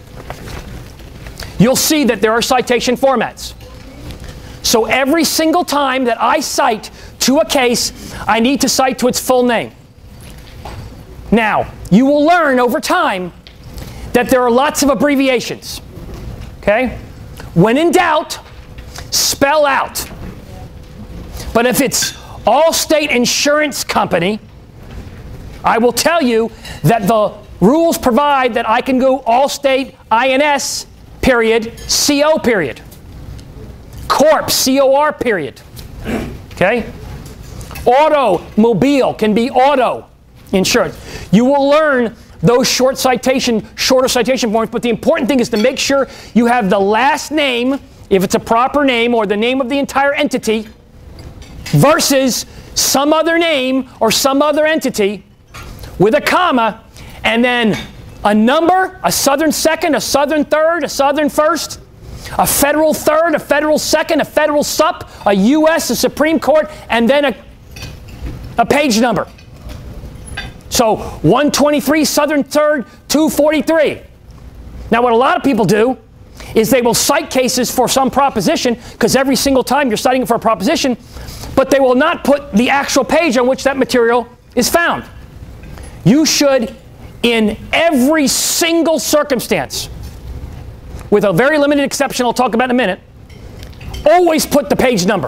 S1: you'll see that there are citation formats. So every single time that I cite to a case, I need to cite to its full name. Now, you will learn over time that there are lots of abbreviations. Okay? When in doubt, spell out. But if it's Allstate Insurance Company, I will tell you that the rules provide that I can go Allstate I N S period, C O period. Corp, C O R period. Okay? Automobile can be auto insurance. You will learn those short citation, shorter citation points, but the important thing is to make sure you have the last name, if it's a proper name, or the name of the entire entity, versus some other name or some other entity with a comma, and then a number, a southern second, a southern third, a southern first, a federal third, a federal second, a federal sup, a U S, a Supreme Court, and then a, a page number. So one twenty-three, southern third, two forty-three. Now what a lot of people do is they will cite cases for some proposition, because every single time you're citing for a proposition, but they will not put the actual page on which that material is found. You should, in every single circumstance, with a very limited exception I'll talk about in a minute, always put the page number.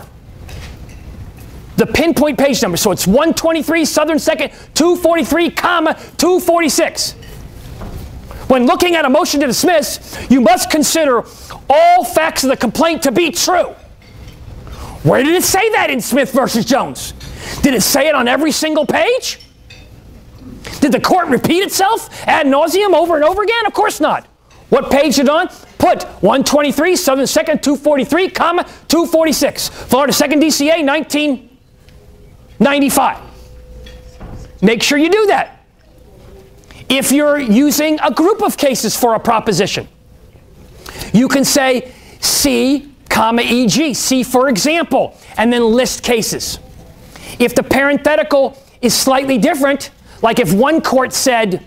S1: The pinpoint page number. So it's one twenty-three, southern second, two forty-three, comma, two forty-six. When looking at a motion to dismiss, you must consider all facts of the complaint to be true. Where did it say that in Smith versus Jones? Did it say it on every single page? Did the court repeat itself ad nauseum over and over again? Of course not. What page it on? Put one twenty-three, Southern Second, two forty-three, comma, two forty-six. Florida Second D C A, nineteen ninety-five. Make sure you do that. If you're using a group of cases for a proposition, you can say C, comma, E G, C for example, and then list cases. If the parenthetical is slightly different, like if one court said,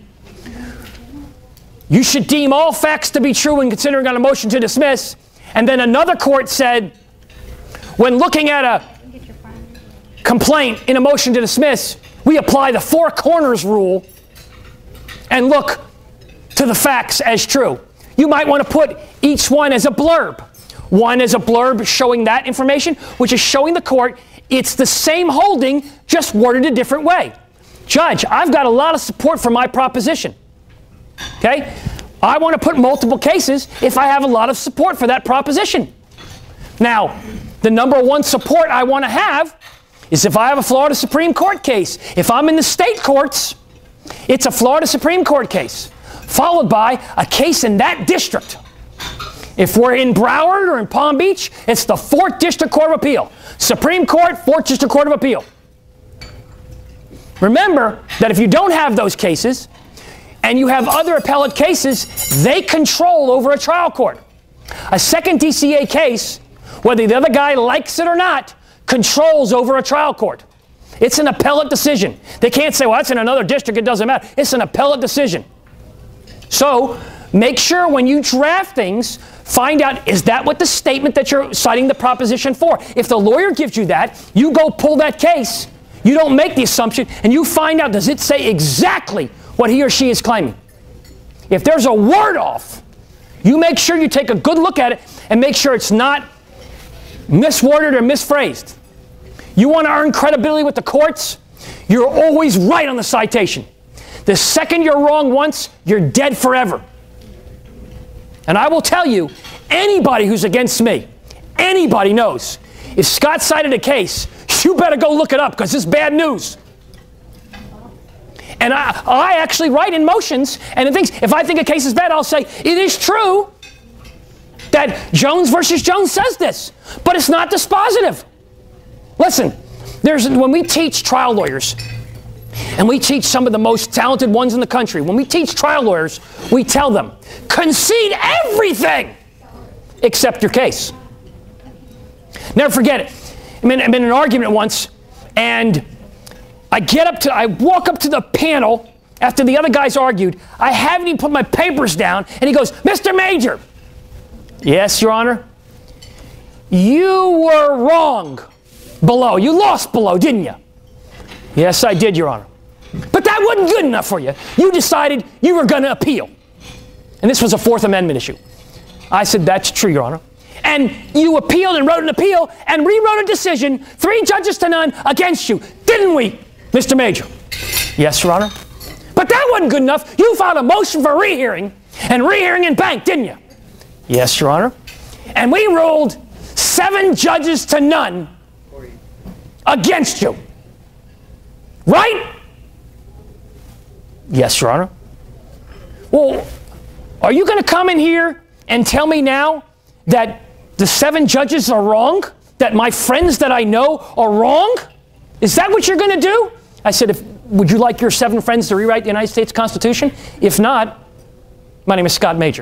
S1: you should deem all facts to be true when considering on a motion to dismiss, and then another court said, when looking at a complaint in a motion to dismiss, we apply the four corners rule and look to the facts as true. You might want to put each one as a blurb. One as a blurb showing that information, which is showing the court it's the same holding, just worded a different way. Judge, I've got a lot of support for my proposition. Okay? I want to put multiple cases if I have a lot of support for that proposition. Now, the number one support I want to have is if I have a Florida Supreme Court case. If I'm in the state courts, it's a Florida Supreme Court case, followed by a case in that district. If we're in Broward or in Palm Beach, it's the fourth District Court of Appeal. Supreme Court, fourth District Court of Appeal. Remember that if you don't have those cases, and you have other appellate cases, they control over a trial court. A second D C A case, whether the other guy likes it or not, controls over a trial court. It's an appellate decision. They can't say, well, that's in another district, it doesn't matter. It's an appellate decision. So, make sure when you draft things, find out, is that what the statement that you're citing the proposition for? If the lawyer gives you that, you go pull that case, you don't make the assumption, and you find out, does it say exactly what he or she is claiming? If there's a word off, you make sure you take a good look at it and make sure it's not misworded or misphrased. You want to earn credibility with the courts? You're always right on the citation. The second you're wrong once, you're dead forever. And I will tell you, anybody who's against me, anybody knows, if Scott cited a case, you better go look it up because it's bad news. And I, I actually write in motions and in things. If I think a case is bad, I'll say, it is true that Jones versus Jones says this, but it's not dispositive. Listen, there's, when we teach trial lawyers, and we teach some of the most talented ones in the country, when we teach trial lawyers, we tell them, concede everything except your case. Never forget it. I'm in, I'm in an argument once, and I get up to, I walk up to the panel after the other guys argued. I haven't even put my papers down, and he goes, Mister Major. Yes, Your Honor. You were wrong below. You lost below, didn't you? Yes, I did, Your Honor. But that wasn't good enough for you. You decided you were going to appeal. And this was a Fourth Amendment issue. I said, that's true, Your Honor. And you appealed and wrote an appeal and rewrote a decision, three judges to none, against you. Didn't we, Mister Major? Yes, Your Honor. But that wasn't good enough. You filed a motion for rehearing and rehearing in bank, didn't you? Yes, Your Honor. And we ruled seven judges to none against you. Right? Yes, Your Honor. Well, are you going to come in here and tell me now that the seven judges are wrong? That my friends that I know are wrong? Is that what you're going to do? I said, if, would you like your seven friends to rewrite the United States Constitution? If not, my name is Scott Major.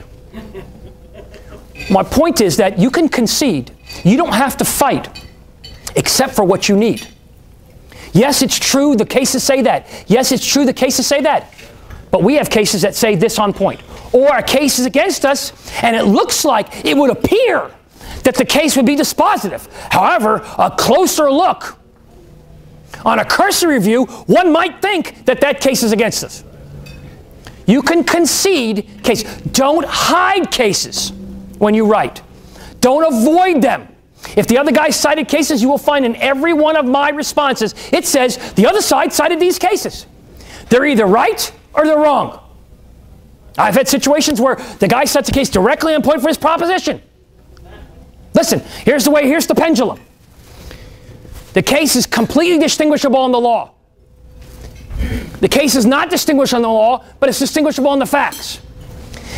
S1: My point is that you can concede. You don't have to fight except for what you need. Yes, it's true the cases say that. Yes, it's true the cases say that. But we have cases that say this on point. Or a case is against us, and it looks like it would appear that the case would be dispositive. However, a closer look on a cursory review, one might think that that case is against us. You can concede case. Don't hide cases when you write. Don't avoid them. If the other guy cited cases, you will find in every one of my responses, it says the other side cited these cases. They're either right or they're wrong. I've had situations where the guy cites a case directly on point for his proposition. Listen, here's the way, here's the pendulum. The case is completely distinguishable in the law. The case is not distinguished in the law, but it's distinguishable in the facts.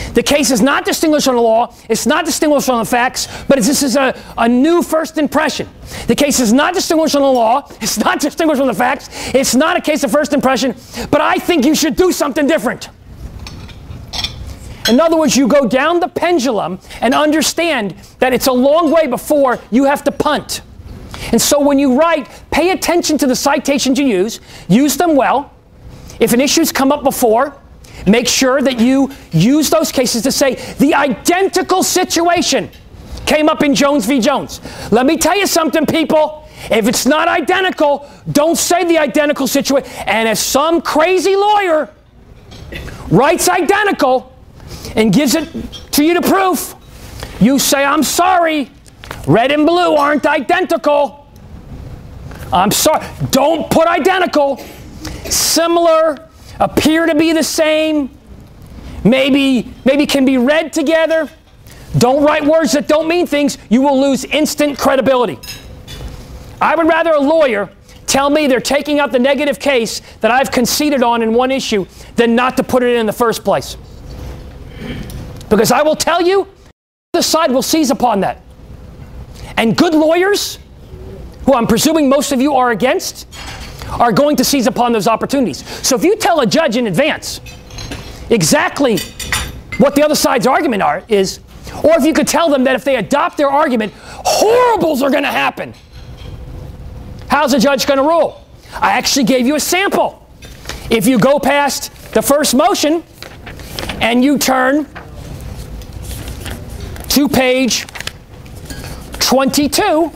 S1: The case is not distinguished on the law, it's not distinguished on the facts, but this is a, a new first impression. The case is not distinguished on the law, it's not distinguished on the facts, it's not a case of first impression, but I think you should do something different. In other words, you go down the pendulum and understand that it's a long way before you have to punt. And so when you write, pay attention to the citations you use, use them well. If an issue's come up before, make sure that you use those cases to say the identical situation came up in Jones v. Jones. Let me tell you something, people. If it's not identical, don't say the identical situation. And if some crazy lawyer writes identical and gives it to you to proof, you say, I'm sorry, red and blue aren't identical. I'm sorry. Don't put identical. Similar, appear to be the same, maybe, maybe can be read together. Don't write words that don't mean things. You will lose instant credibility. I would rather a lawyer tell me they're taking out the negative case that I've conceded on in one issue than not to put it in the first place. Because I will tell you, the side will seize upon that. And good lawyers, who I'm presuming most of you are against, are going to seize upon those opportunities. So if you tell a judge in advance exactly what the other side's argument are, is, or if you could tell them that if they adopt their argument, horribles are going to happen, how's a judge going to rule? I actually gave you a sample. If you go past the first motion and you turn to page twenty-two,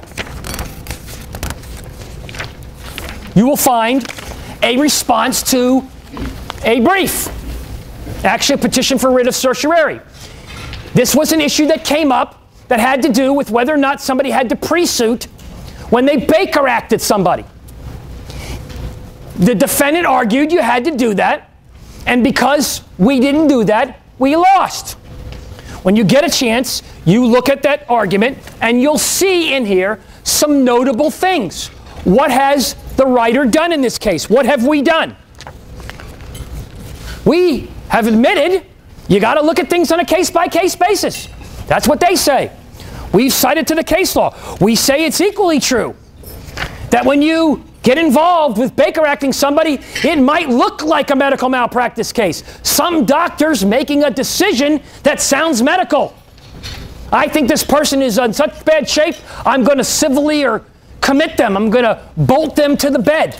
S1: you will find a response to a brief, actually a petition for writ of certiorari. This was an issue that came up that had to do with whether or not somebody had to pre-suit when they Baker Acted somebody. The defendant argued you had to do that, and because we didn't do that, we lost. When you get a chance, you look at that argument, and you'll see in here some notable things. What has the writer done in this case? What have we done? We have admitted you got to look at things on a case-by-case basis. That's what they say. We've cited to the case law. We say it's equally true that when you get involved with Baker Acting somebody, it might look like a medical malpractice case. Some doctor's making a decision that sounds medical. I think this person is in such bad shape, I'm going to civilly or commit them. I'm going to bolt them to the bed.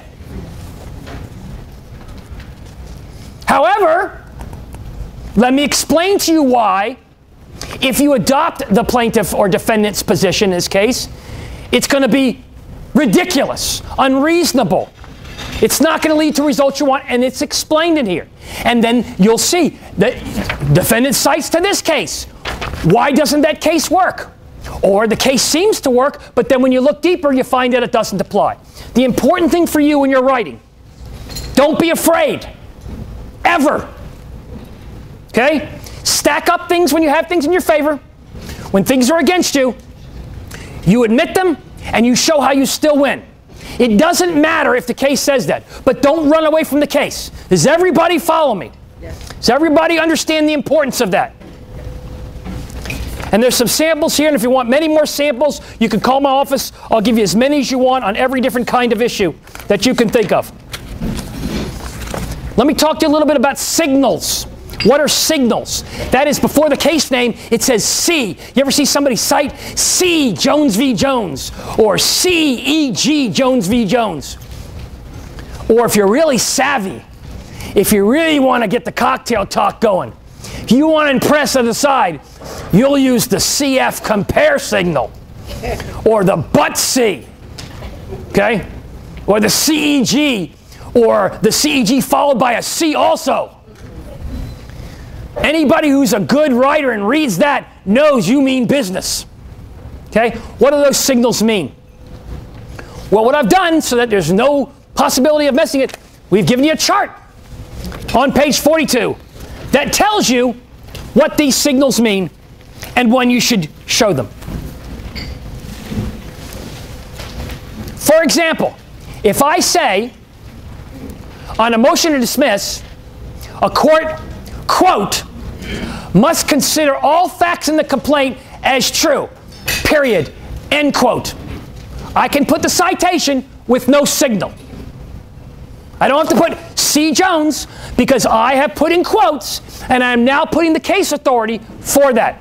S1: However, let me explain to you why, if you adopt the plaintiff or defendant's position in this case, it's going to be ridiculous, unreasonable. It's not going to lead to results you want, and it's explained in here. And then you'll see that defendant cites to this case. Why doesn't that case work? Or the case seems to work, but then when you look deeper, you find that it doesn't apply. The important thing for you when you're writing, don't be afraid, ever. Okay? Stack up things when you have things in your favor. When things are against you, you admit them, and you show how you still win. It doesn't matter if the case says that, but don't run away from the case. Does everybody follow me? Yes. Does everybody understand the importance of that? And there's some samples here, and if you want many more samples, you can call my office. I'll give you as many as you want on every different kind of issue that you can think of. Let me talk to you a little bit about signals. What are signals? That is, before the case name, it says C. You ever see somebody cite C. Jones v. Jones, or C E G. Jones v. Jones? Or if you're really savvy, if you really want to get the cocktail talk going, if you want to impress on the side, you'll use the C F compare signal, or the but C, okay? Or the C E G, or the C E G followed by a C also. Anybody who's a good writer and reads that knows you mean business. Okay? What do those signals mean? Well, what I've done, so that there's no possibility of missing it, we've given you a chart on page forty-two that tells you what these signals mean and when you should show them. For example, if I say on a motion to dismiss, a court, quote, must consider all facts in the complaint as true, period, end quote. I can put the citation with no signal. I don't have to put C. Jones because I have put in quotes and I'm now putting the case authority for that.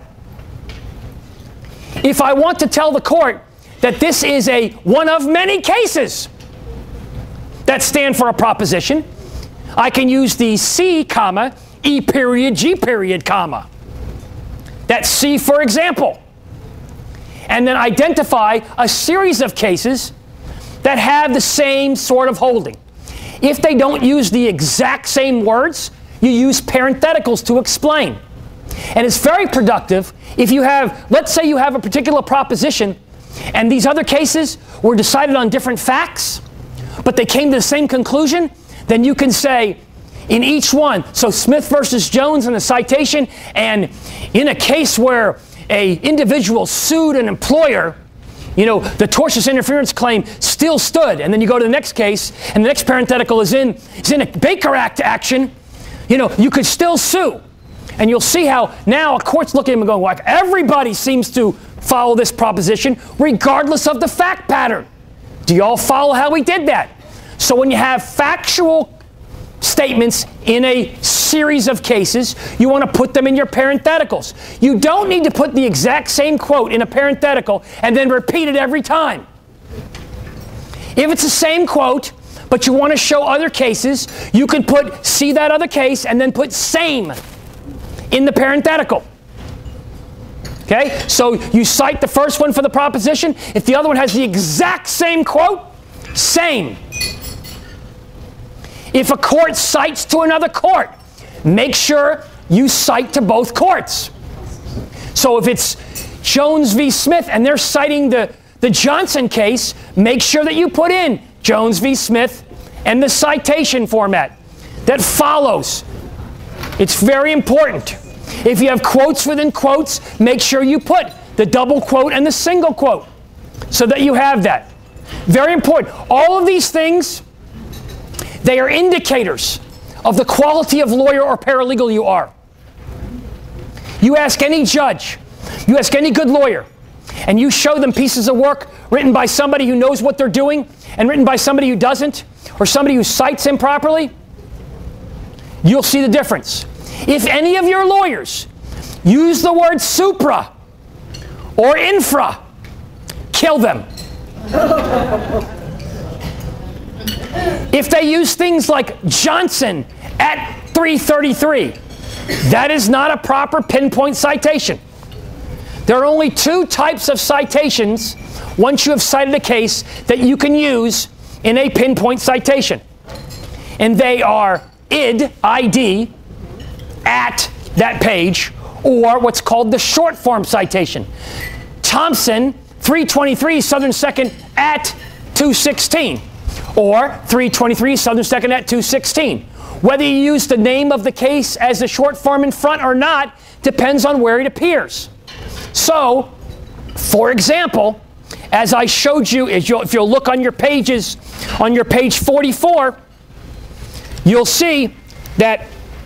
S1: If I want to tell the court that this is a one of many cases that stand for a proposition, I can use the C, comma, E period, G period, comma. That's C for example. And then identify a series of cases that have the same sort of holding. If they don't use the exact same words, you use parentheticals to explain. And it's very productive if you have, let's say you have a particular proposition and these other cases were decided on different facts, but they came to the same conclusion, then you can say in each one, so Smith versus Jones in a citation, and in a case where a individual sued an employer, you know, the tortious interference claim still stood. And then you go to the next case, and the next parenthetical is in, is in a Baker Act action. You know, you could still sue. And you'll see how now a court's looking at him and going, like, everybody seems to follow this proposition regardless of the fact pattern. Do you all follow how we did that? So when you have factual statements in a series of cases, you want to put them in your parentheticals. You don't need to put the exact same quote in a parenthetical and then repeat it every time. If it's the same quote, but you want to show other cases, you could put see that other case and then put same in the parenthetical. Okay? So you cite the first one for the proposition. If the other one has the exact same quote, same. If a court cites to another court, make sure you cite to both courts. So if it's Jones v. Smith and they're citing the, the Johnson case, make sure that you put in Jones v. Smith and the citation format that follows. It's very important. If you have quotes within quotes, make sure you put the double quote and the single quote so that you have that. Very important. All of these things, they are indicators of the quality of lawyer or paralegal you are. You ask any judge, you ask any good lawyer, and you show them pieces of work written by somebody who knows what they're doing and written by somebody who doesn't, or somebody who cites improperly, you'll see the difference. If any of your lawyers use the word supra or infra, kill them. If they use things like Johnson at three thirty-three, that is not a proper pinpoint citation. There are only two types of citations once you have cited a case that you can use in a pinpoint citation. And they are id, I D, at that page, or what's called the short form citation. Thompson, three twenty-three Southern Second at two sixteen. Or three twenty-three Southern Second at two sixteen. Whether you use the name of the case as the short form in front or not depends on where it appears. So, for example, as I showed you, if you'll, if you'll look on your pages, on your page forty-four, you'll see that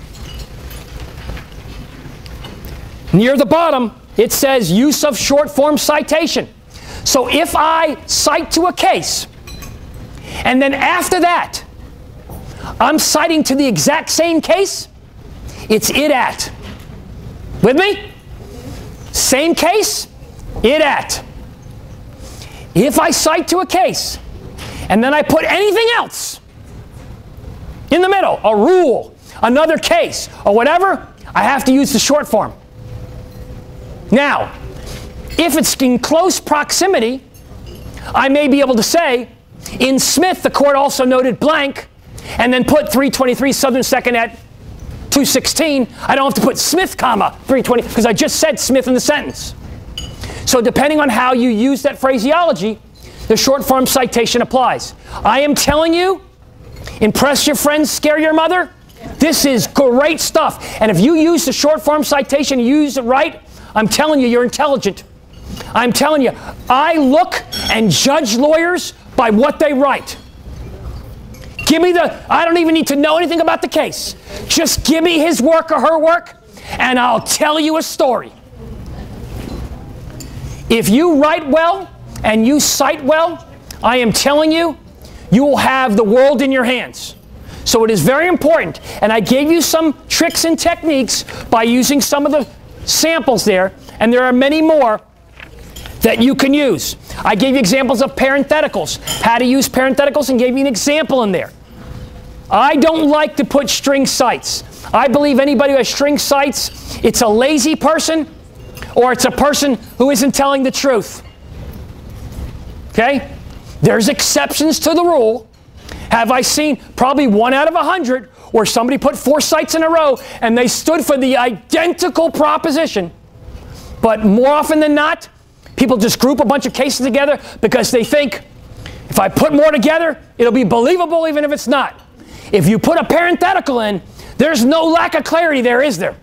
S1: near the bottom it says use of short form citation. So if I cite to a case, and then after that, I'm citing to the exact same case, it's it at. With me? Same case, it at. If I cite to a case, and then I put anything else in the middle, a rule, another case, or whatever, I have to use the short form. Now, if it's in close proximity, I may be able to say, in Smith, the court also noted blank, and then put three twenty-three Southern Second at two sixteen. I don't have to put Smith, comma, three twenty, because I just said Smith in the sentence. So depending on how you use that phraseology, the short form citation applies. I am telling you, impress your friends, scare your mother. This is great stuff. And if you use the short form citation, you use it right, I'm telling you, you're intelligent. I'm telling you, I look and judge lawyers by what they write. Give me the, I don't even need to know anything about the case. Just give me his work or her work, and I'll tell you a story. If you write well and you cite well, I am telling you, you will have the world in your hands. So it is very important, and I gave you some tricks and techniques by using some of the samples there, and there are many more that you can use. I gave you examples of parentheticals, how to use parentheticals, and gave you an example in there. I don't like to put string cites. I believe anybody who has string cites, it's a lazy person, or it's a person who isn't telling the truth. Okay? There's exceptions to the rule. Have I seen probably one out of a hundred where somebody put four cites in a row and they stood for the identical proposition? But more often than not, people just group a bunch of cases together because they think, if I put more together, it'll be believable even if it's not. If you put a parenthetical in, there's no lack of clarity there, is there?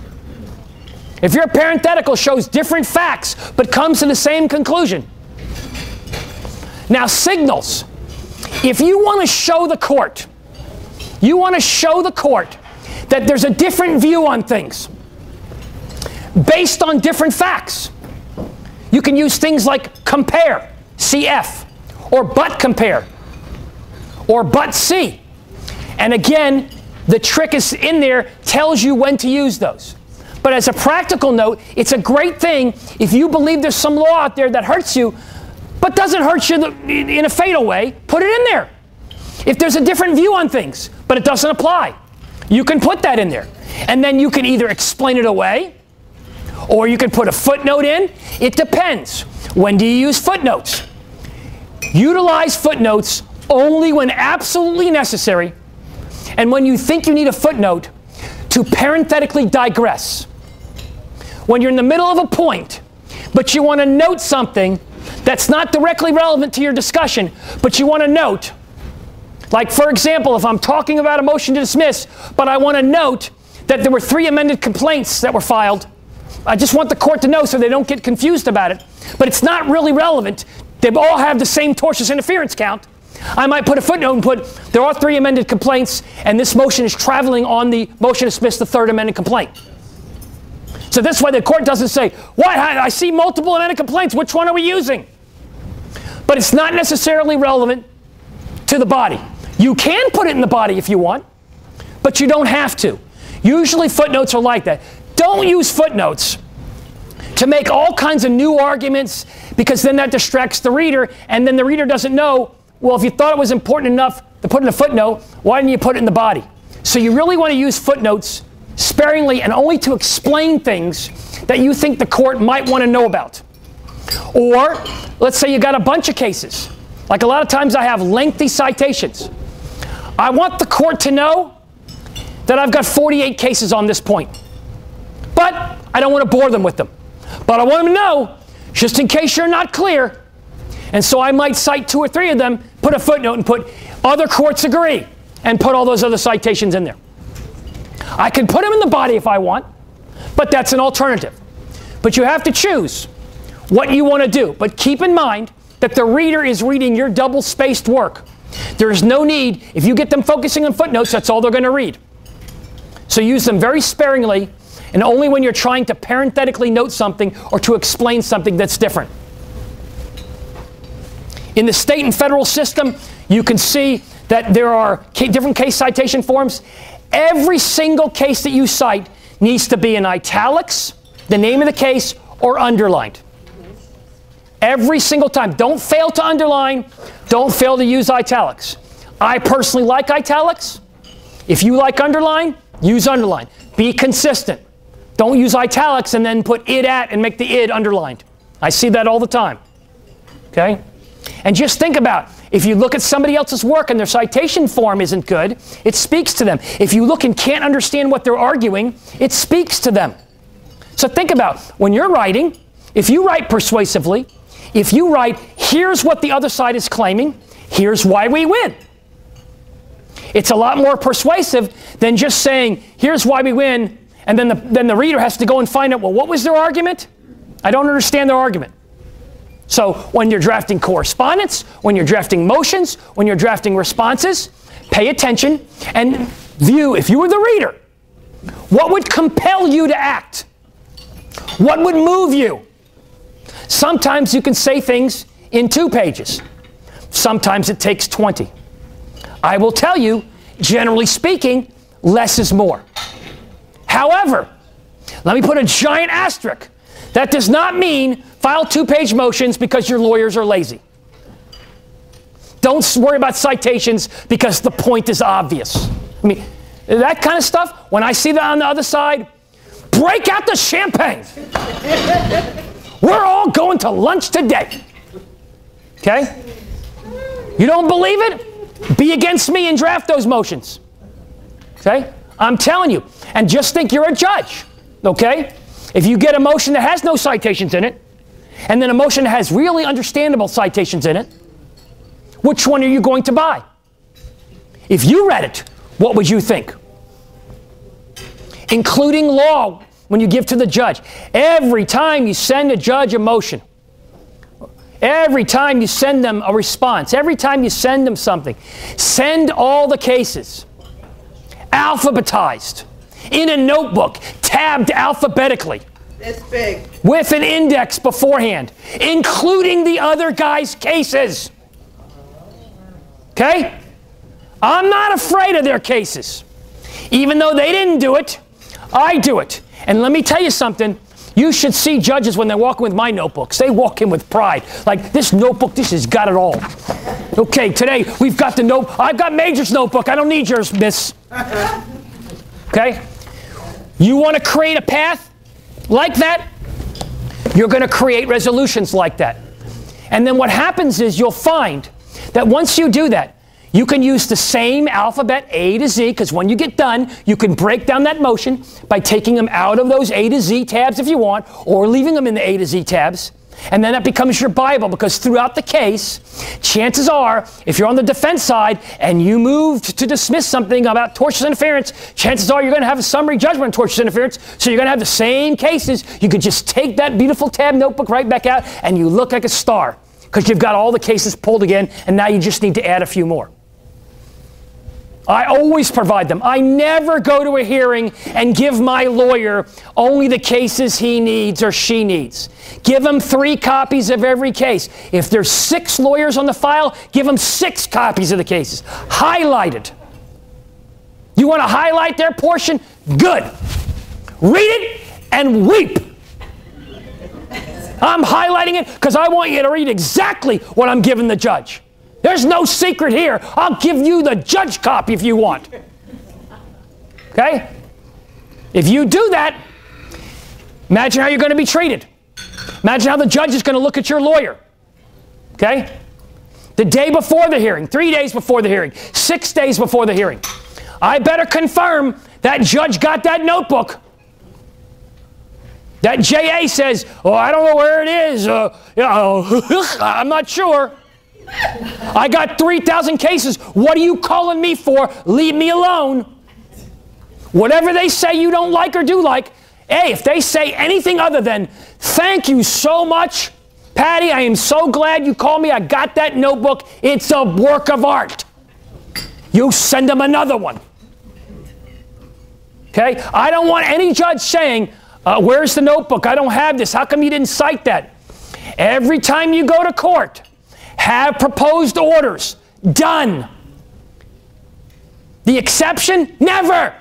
S1: If your parenthetical shows different facts but comes to the same conclusion. Now, signals. If you want to show the court, you want to show the court that there's a different view on things based on different facts. You can use things like compare, C F, or but compare, or but C. And again, the trick is in there, tells you when to use those. But as a practical note, it's a great thing if you believe there's some law out there that hurts you, but doesn't hurt you in a fatal way, put it in there. If there's a different view on things, but it doesn't apply, you can put that in there. And then you can either explain it away, or you can put a footnote in. It depends. When do you use footnotes? Utilize footnotes only when absolutely necessary, and when you think you need a footnote to parenthetically digress. When you're in the middle of a point, but you want to note something that's not directly relevant to your discussion, but you want to note, like for example, if I'm talking about a motion to dismiss, but I want to note that there were three amended complaints that were filed, I just want the court to know so they don't get confused about it, but it's not really relevant. They all have the same tortious interference count. I might put a footnote and put, there are three amended complaints, and this motion is traveling on the motion to dismiss the third amended complaint. So this way the court doesn't say, what, I see multiple amended complaints, which one are we using? But it's not necessarily relevant to the body. You can put it in the body if you want, but you don't have to. Usually footnotes are like that. Don't use footnotes to make all kinds of new arguments, because then that distracts the reader, and then the reader doesn't know, well, if you thought it was important enough to put in a footnote, why didn't you put it in the body? So you really want to use footnotes sparingly and only to explain things that you think the court might want to know about. Or, let's say you got a bunch of cases. Like a lot of times I have lengthy citations. I want the court to know that I've got forty-eight cases on this point. But I don't want to bore them with them. But I want them to know, just in case you're not clear. And so I might cite two or three of them, put a footnote and put, other courts agree, and put all those other citations in there. I can put them in the body if I want, but that's an alternative. But you have to choose what you want to do. But keep in mind that the reader is reading your double-spaced work. There is no need, if you get them focusing on footnotes, that's all they're going to read. So use them very sparingly, and only when you're trying to parenthetically note something or to explain something that's different. In the state and federal system, you can see that there are different case citation forms. Every single case that you cite needs to be in italics, the name of the case, or underlined. Every single time. Don't fail to underline. Don't fail to use italics. I personally like italics. If you like underline, use underline. Be consistent. Don't use italics and then put id at and make the id underlined. I see that all the time. Okay? And just think about, if you look at somebody else's work and their citation form isn't good, it speaks to them. If you look and can't understand what they're arguing, it speaks to them. So think about, when you're writing, if you write persuasively, if you write, here's what the other side is claiming, here's why we win. It's a lot more persuasive than just saying, here's why we win, and then the, then the reader has to go and find out, well, what was their argument? I don't understand their argument. So when you're drafting correspondence, when you're drafting motions, when you're drafting responses, pay attention and view, if you were the reader, What would compel you to act? What would move you? Sometimes you can say things in two pages. Sometimes it takes twenty. I will tell you, generally speaking, less is more. However, let me put a giant asterisk. That does not mean file two-page motions because your lawyers are lazy. Don't worry about citations because the point is obvious. I mean, that kind of stuff, when I see that on the other side, break out the champagne. We're all going to lunch today. Okay? You don't believe it? Be against me and draft those motions. Okay? I'm telling you. And just think you're a judge. Okay? If you get a motion that has no citations in it, and then a motion that has really understandable citations in it, which one are you going to buy? If you read it, what would you think? Including law when you give to the judge. Every time you send a judge a motion, every time you send them a response, every time you send them something, send all the cases alphabetized in a notebook, tabbed alphabetically.
S2: This big.
S1: With an index beforehand, including the other guy's cases. Okay? I'm not afraid of their cases. Even though they didn't do it, I do it. And let me tell you something. You should see judges when they walk in with my notebooks. They walk in with pride. Like, this notebook, this has got it all. Okay, today we've got the note. I've got Major's notebook. I don't need yours, miss. Okay? You want to create a path like that? You're going to create resolutions like that. And then what happens is you'll find that once you do that, you can use the same alphabet A to Z, because when you get done, you can break down that motion by taking them out of those A to Z tabs if you want, or leaving them in the A to Z tabs. And then that becomes your Bible, because throughout the case, chances are, if you're on the defense side and you moved to dismiss something about tortious interference, chances are you're going to have a summary judgment on tortious interference, so you're going to have the same cases. You could just take that beautiful tab notebook right back out, and you look like a star, because you've got all the cases pulled again, and now you just need to add a few more. I always provide them. I never go to a hearing and give my lawyer only the cases he needs or she needs. Give him three copies of every case. If there's six lawyers on the file, give them six copies of the cases. Highlighted. You want to highlight their portion? Good. Read it and weep. I'm highlighting it because I want you to read exactly what I'm giving the judge. There's no secret here. I'll give you the judge copy if you want. Okay? If you do that, imagine how you're going to be treated. Imagine how the judge is going to look at your lawyer. Okay? The day before the hearing, three days before the hearing, six days before the hearing. I better confirm that judge got that notebook. That J A says, oh, I don't know where it is. Uh, you know, I'm not sure. I got three thousand cases. What are you calling me for? Leave me alone. Whatever they say you don't like or do like, hey, if they say anything other than, thank you so much, Patty, I am so glad you called me. I got that notebook. It's a work of art. You send them another one. Okay? I don't want any judge saying, uh, where's the notebook? I don't have this. How come you didn't cite that? Every time you go to court, have proposed orders. Done. The exception? Never.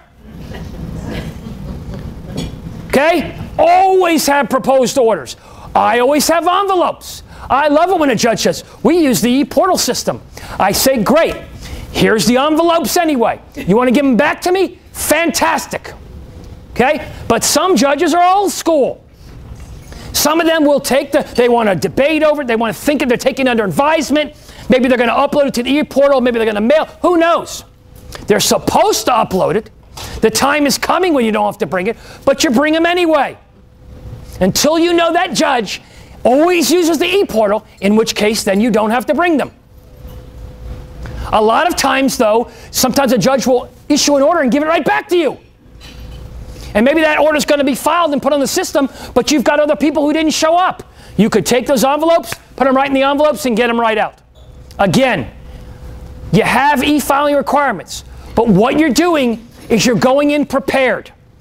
S1: Okay? Always have proposed orders. I always have envelopes. I love it when a judge says, we use the e-portal system. I say, great. Here's the envelopes anyway. You want to give them back to me? Fantastic. Okay? But some judges are old school. Some of them will take the, they want to debate over it. They want to think if they're taking it under advisement. Maybe they're going to upload it to the e-portal. Maybe they're going to mail. Who knows? They're supposed to upload it. The time is coming when you don't have to bring it, but you bring them anyway. Until you know that judge always uses the e-portal, in which case then you don't have to bring them. A lot of times, though, sometimes a judge will issue an order and give it right back to you. And maybe that order is going to be filed and put on the system, but you've got other people who didn't show up. You could take those envelopes, put them right in the envelopes, and get them right out. Again, you have e-filing requirements, but what you're doing is you're going in prepared.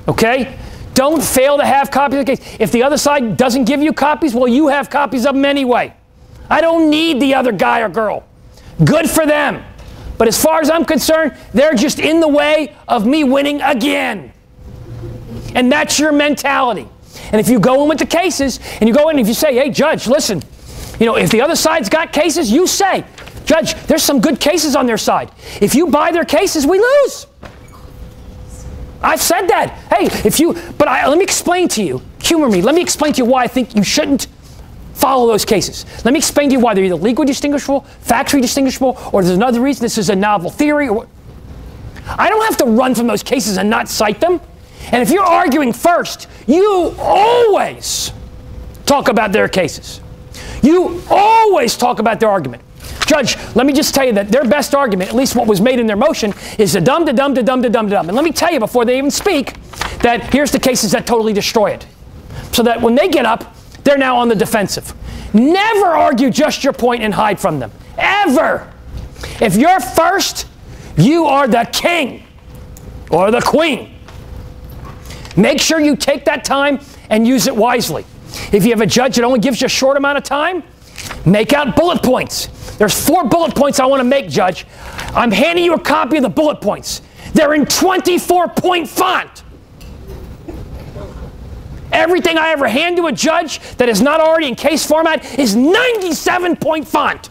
S1: Okay? Don't fail to have copies of the case. If the other side doesn't give you copies, well, you have copies of them anyway. I don't need the other guy or girl. Good for them. But as far as I'm concerned, they're just in the way of me winning again. And that's your mentality. And if you go in with the cases, and you go in and if you say, hey, judge, listen, you know, if the other side's got cases, you say, judge, there's some good cases on their side. If you buy their cases, we lose. I've said that. Hey, if you, but I, let me explain to you, humor me, let me explain to you why I think you shouldn't follow those cases. Let me explain to you why they're either legally distinguishable, factually distinguishable, or there's another reason this is a novel theory. Or I don't have to run from those cases and not cite them. And if you're arguing first, you always talk about their cases. You always talk about their argument. Judge, let me just tell you that their best argument, at least what was made in their motion, is the dum, da dum, da dum, da dum, da dum. And let me tell you before they even speak that here's the cases that totally destroy it. So that when they get up, they're now on the defensive. Never argue just your point and hide from them. Ever. If you're first, you are the king or the queen. Make sure you take that time and use it wisely. If you have a judge that only gives you a short amount of time, make out bullet points. There's four bullet points I want to make, Judge. I'm handing you a copy of the bullet points. They're in twenty-four point font. Everything I ever hand to a judge that is not already in case format is ninety-seven point font.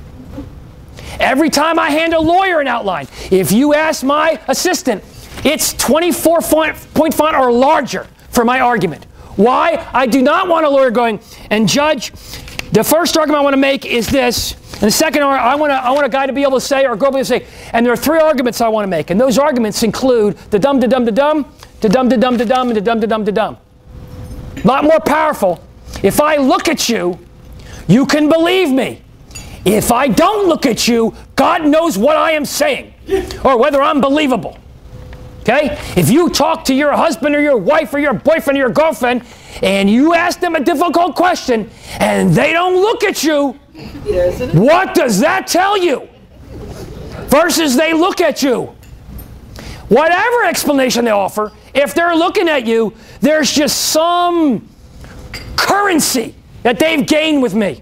S1: Every time I hand a lawyer an outline, if you ask my assistant, it's twenty-four point font or larger for my argument. Why? I do not want a lawyer going, and Judge, the first argument I want to make is this, and the second argument, I want, to, I want a guy to be able to say, or a girl to be able to say, and there are three arguments I want to make, and those arguments include the dum, da dum, da dum, da dum, da dum, da dum, and the dum, da dum, da dum. A lot more powerful. If I look at you, you can believe me. If I don't look at you, God knows what I am saying, or whether I'm believable. Okay? If you talk to your husband or your wife or your boyfriend or your girlfriend and you ask them a difficult question and they don't look at you, what does that tell you? Versus they look at you. Whatever explanation they offer, if they're looking at you, there's just some currency that they've gained with me.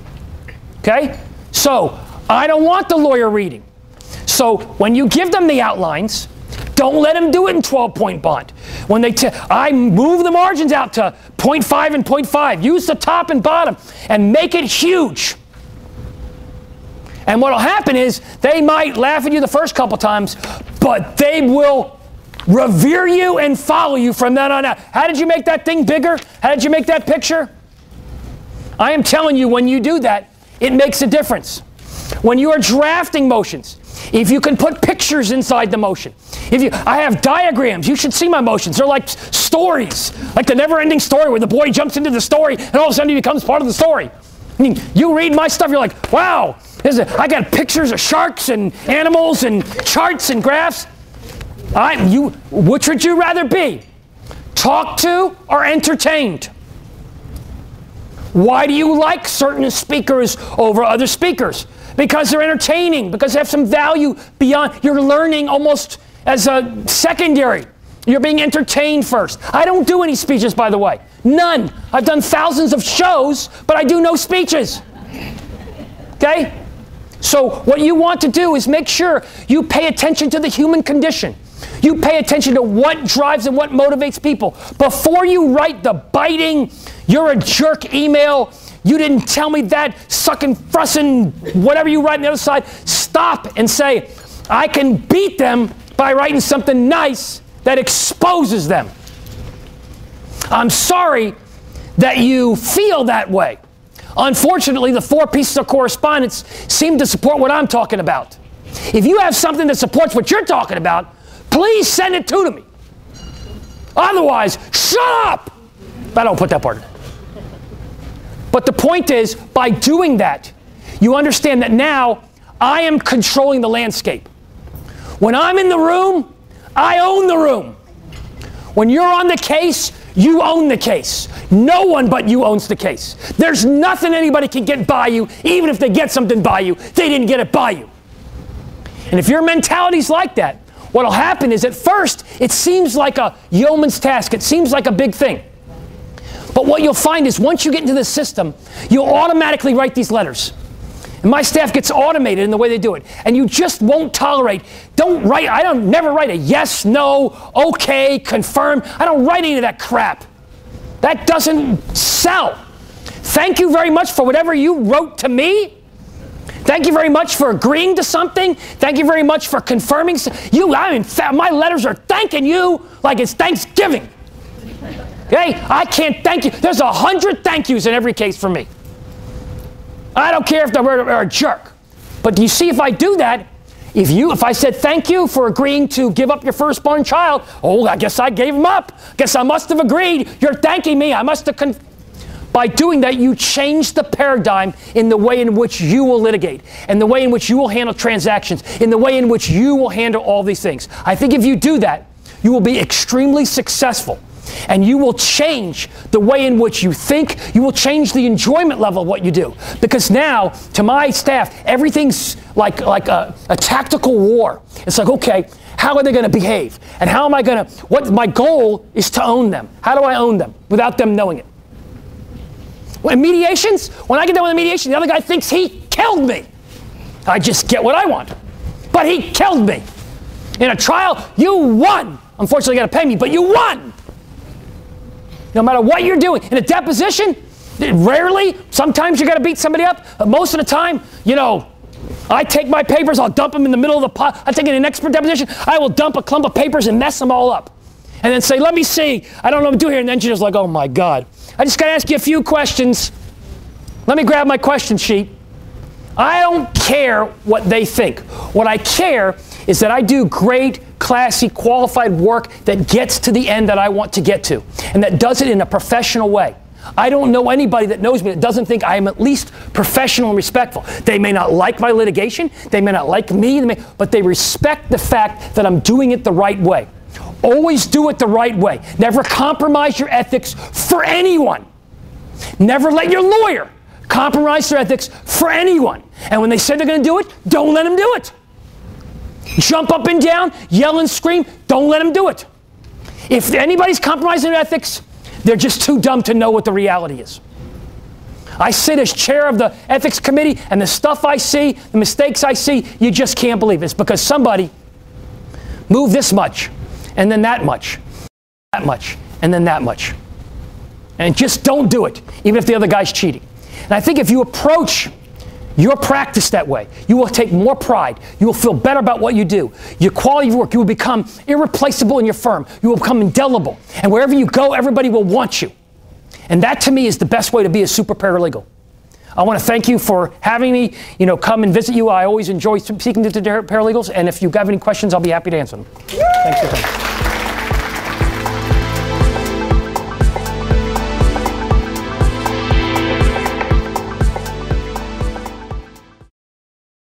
S1: Okay? So, I don't want the lawyer reading. So, when you give them the outlines, don't let them do it in twelve point font. When they, t I move the margins out to point five and point five. Use the top and bottom and make it huge. And what will happen is they might laugh at you the first couple times, but they will revere you and follow you from then on out. How did you make that thing bigger? How did you make that picture? I am telling you, when you do that, it makes a difference. When you are drafting motions, if you can put pictures inside the motion. If you, I have diagrams. You should see my motions. They're like stories, like the never-ending story where the boy jumps into the story and all of a sudden he becomes part of the story. I mean, you read my stuff, you're like, wow, a, I got pictures of sharks and animals and charts and graphs. I, you, which would you rather be? Talked to or entertained? Why do you like certain speakers over other speakers? Because they're entertaining, because they have some value beyond. You're learning almost as a secondary. You're being entertained first. I don't do any speeches, by the way. None. I've done thousands of shows, but I do no speeches. Okay? So what you want to do is make sure you pay attention to the human condition. You pay attention to what drives and what motivates people. Before you write the biting, you're a jerk email, you didn't tell me that, sucking, fussing, whatever you write on the other side, stop and say, I can beat them by writing something nice that exposes them. I'm sorry that you feel that way. Unfortunately, the four pieces of correspondence seem to support what I'm talking about. If you have something that supports what you're talking about, please send it to me. Otherwise, shut up! I don't put that part in. But the point is, by doing that, you understand that now I am controlling the landscape. When I'm in the room, I own the room. When you're on the case, you own the case. No one but you owns the case. There's nothing anybody can get by you, even if they get something by you, they didn't get it by you. And if your mentality's like that, what will happen is at first it seems like a yeoman's task. It seems like a big thing. But what you'll find is once you get into the system, you'll automatically write these letters. And my staff gets automated in the way they do it. And you just won't tolerate, don't write, I don't never write a yes, no, okay, confirm. I don't write any of that crap. That doesn't sell. Thank you very much for whatever you wrote to me. Thank you very much for agreeing to something. Thank you very much for confirming. You, I mean, my letters are thanking you like it's Thanksgiving. Okay? I can't thank you. There's a hundred thank yous in every case for me. I don't care if they're a jerk. But do you see, if I do that, if you, if I said thank you for agreeing to give up your firstborn child, oh, I guess I gave him up. Guess I must have agreed. You're thanking me. I must have. Con By doing that, you change the paradigm in the way in which you will litigate, and the way in which you will handle transactions, in the way in which you will handle all these things. I think if you do that, you will be extremely successful. And you will change the way in which you think. You will change the enjoyment level of what you do. Because now, to my staff, everything's like, like a, a tactical war. It's like, okay, how are they going to behave? And how am I going to, what my goal is to own them. How do I own them without them knowing it? When mediations, when I get done with a mediation, the other guy thinks he killed me. I just get what I want. But he killed me. In a trial, you won. Unfortunately, you got to pay me, but you won. No matter what you're doing. In a deposition, rarely, sometimes you got to beat somebody up. But most of the time, you know, I take my papers, I'll dump them in the middle of the pot. I take in an expert deposition, I will dump a clump of papers and mess them all up. And then say, let me see. I don't know what to do here. And the engineer's like, oh my God. I just got to ask you a few questions. Let me grab my question sheet. I don't care what they think. What I care is that I do great, classy, qualified work that gets to the end that I want to get to, and that does it in a professional way. I don't know anybody that knows me that doesn't think I am at least professional and respectful. They may not like my litigation, they may not like me, they may, but they respect the fact that I'm doing it the right way. Always do it the right way. Never compromise your ethics for anyone. Never let your lawyer compromise their ethics for anyone. And when they say they're going to do it, don't let them do it. Jump up and down, yell and scream, don't let them do it. If anybody's compromising their ethics, they're just too dumb to know what the reality is. I sit as chair of the ethics committee, and the stuff I see, the mistakes I see, you just can't believe it. It's because somebody moved this much, and then that much, that much, and then that much. And just don't do it, even if the other guy's cheating. And I think if you approach your practice that way, you will take more pride. You will feel better about what you do. Your quality of work, you will become irreplaceable in your firm. You will become indelible. And wherever you go, everybody will want you. And that, to me, is the best way to be a super paralegal. I want to thank you for having me, you know, come and visit you. I always enjoy speaking to the paralegals. And if you have any questions, I'll be happy to answer them. Thanks for coming.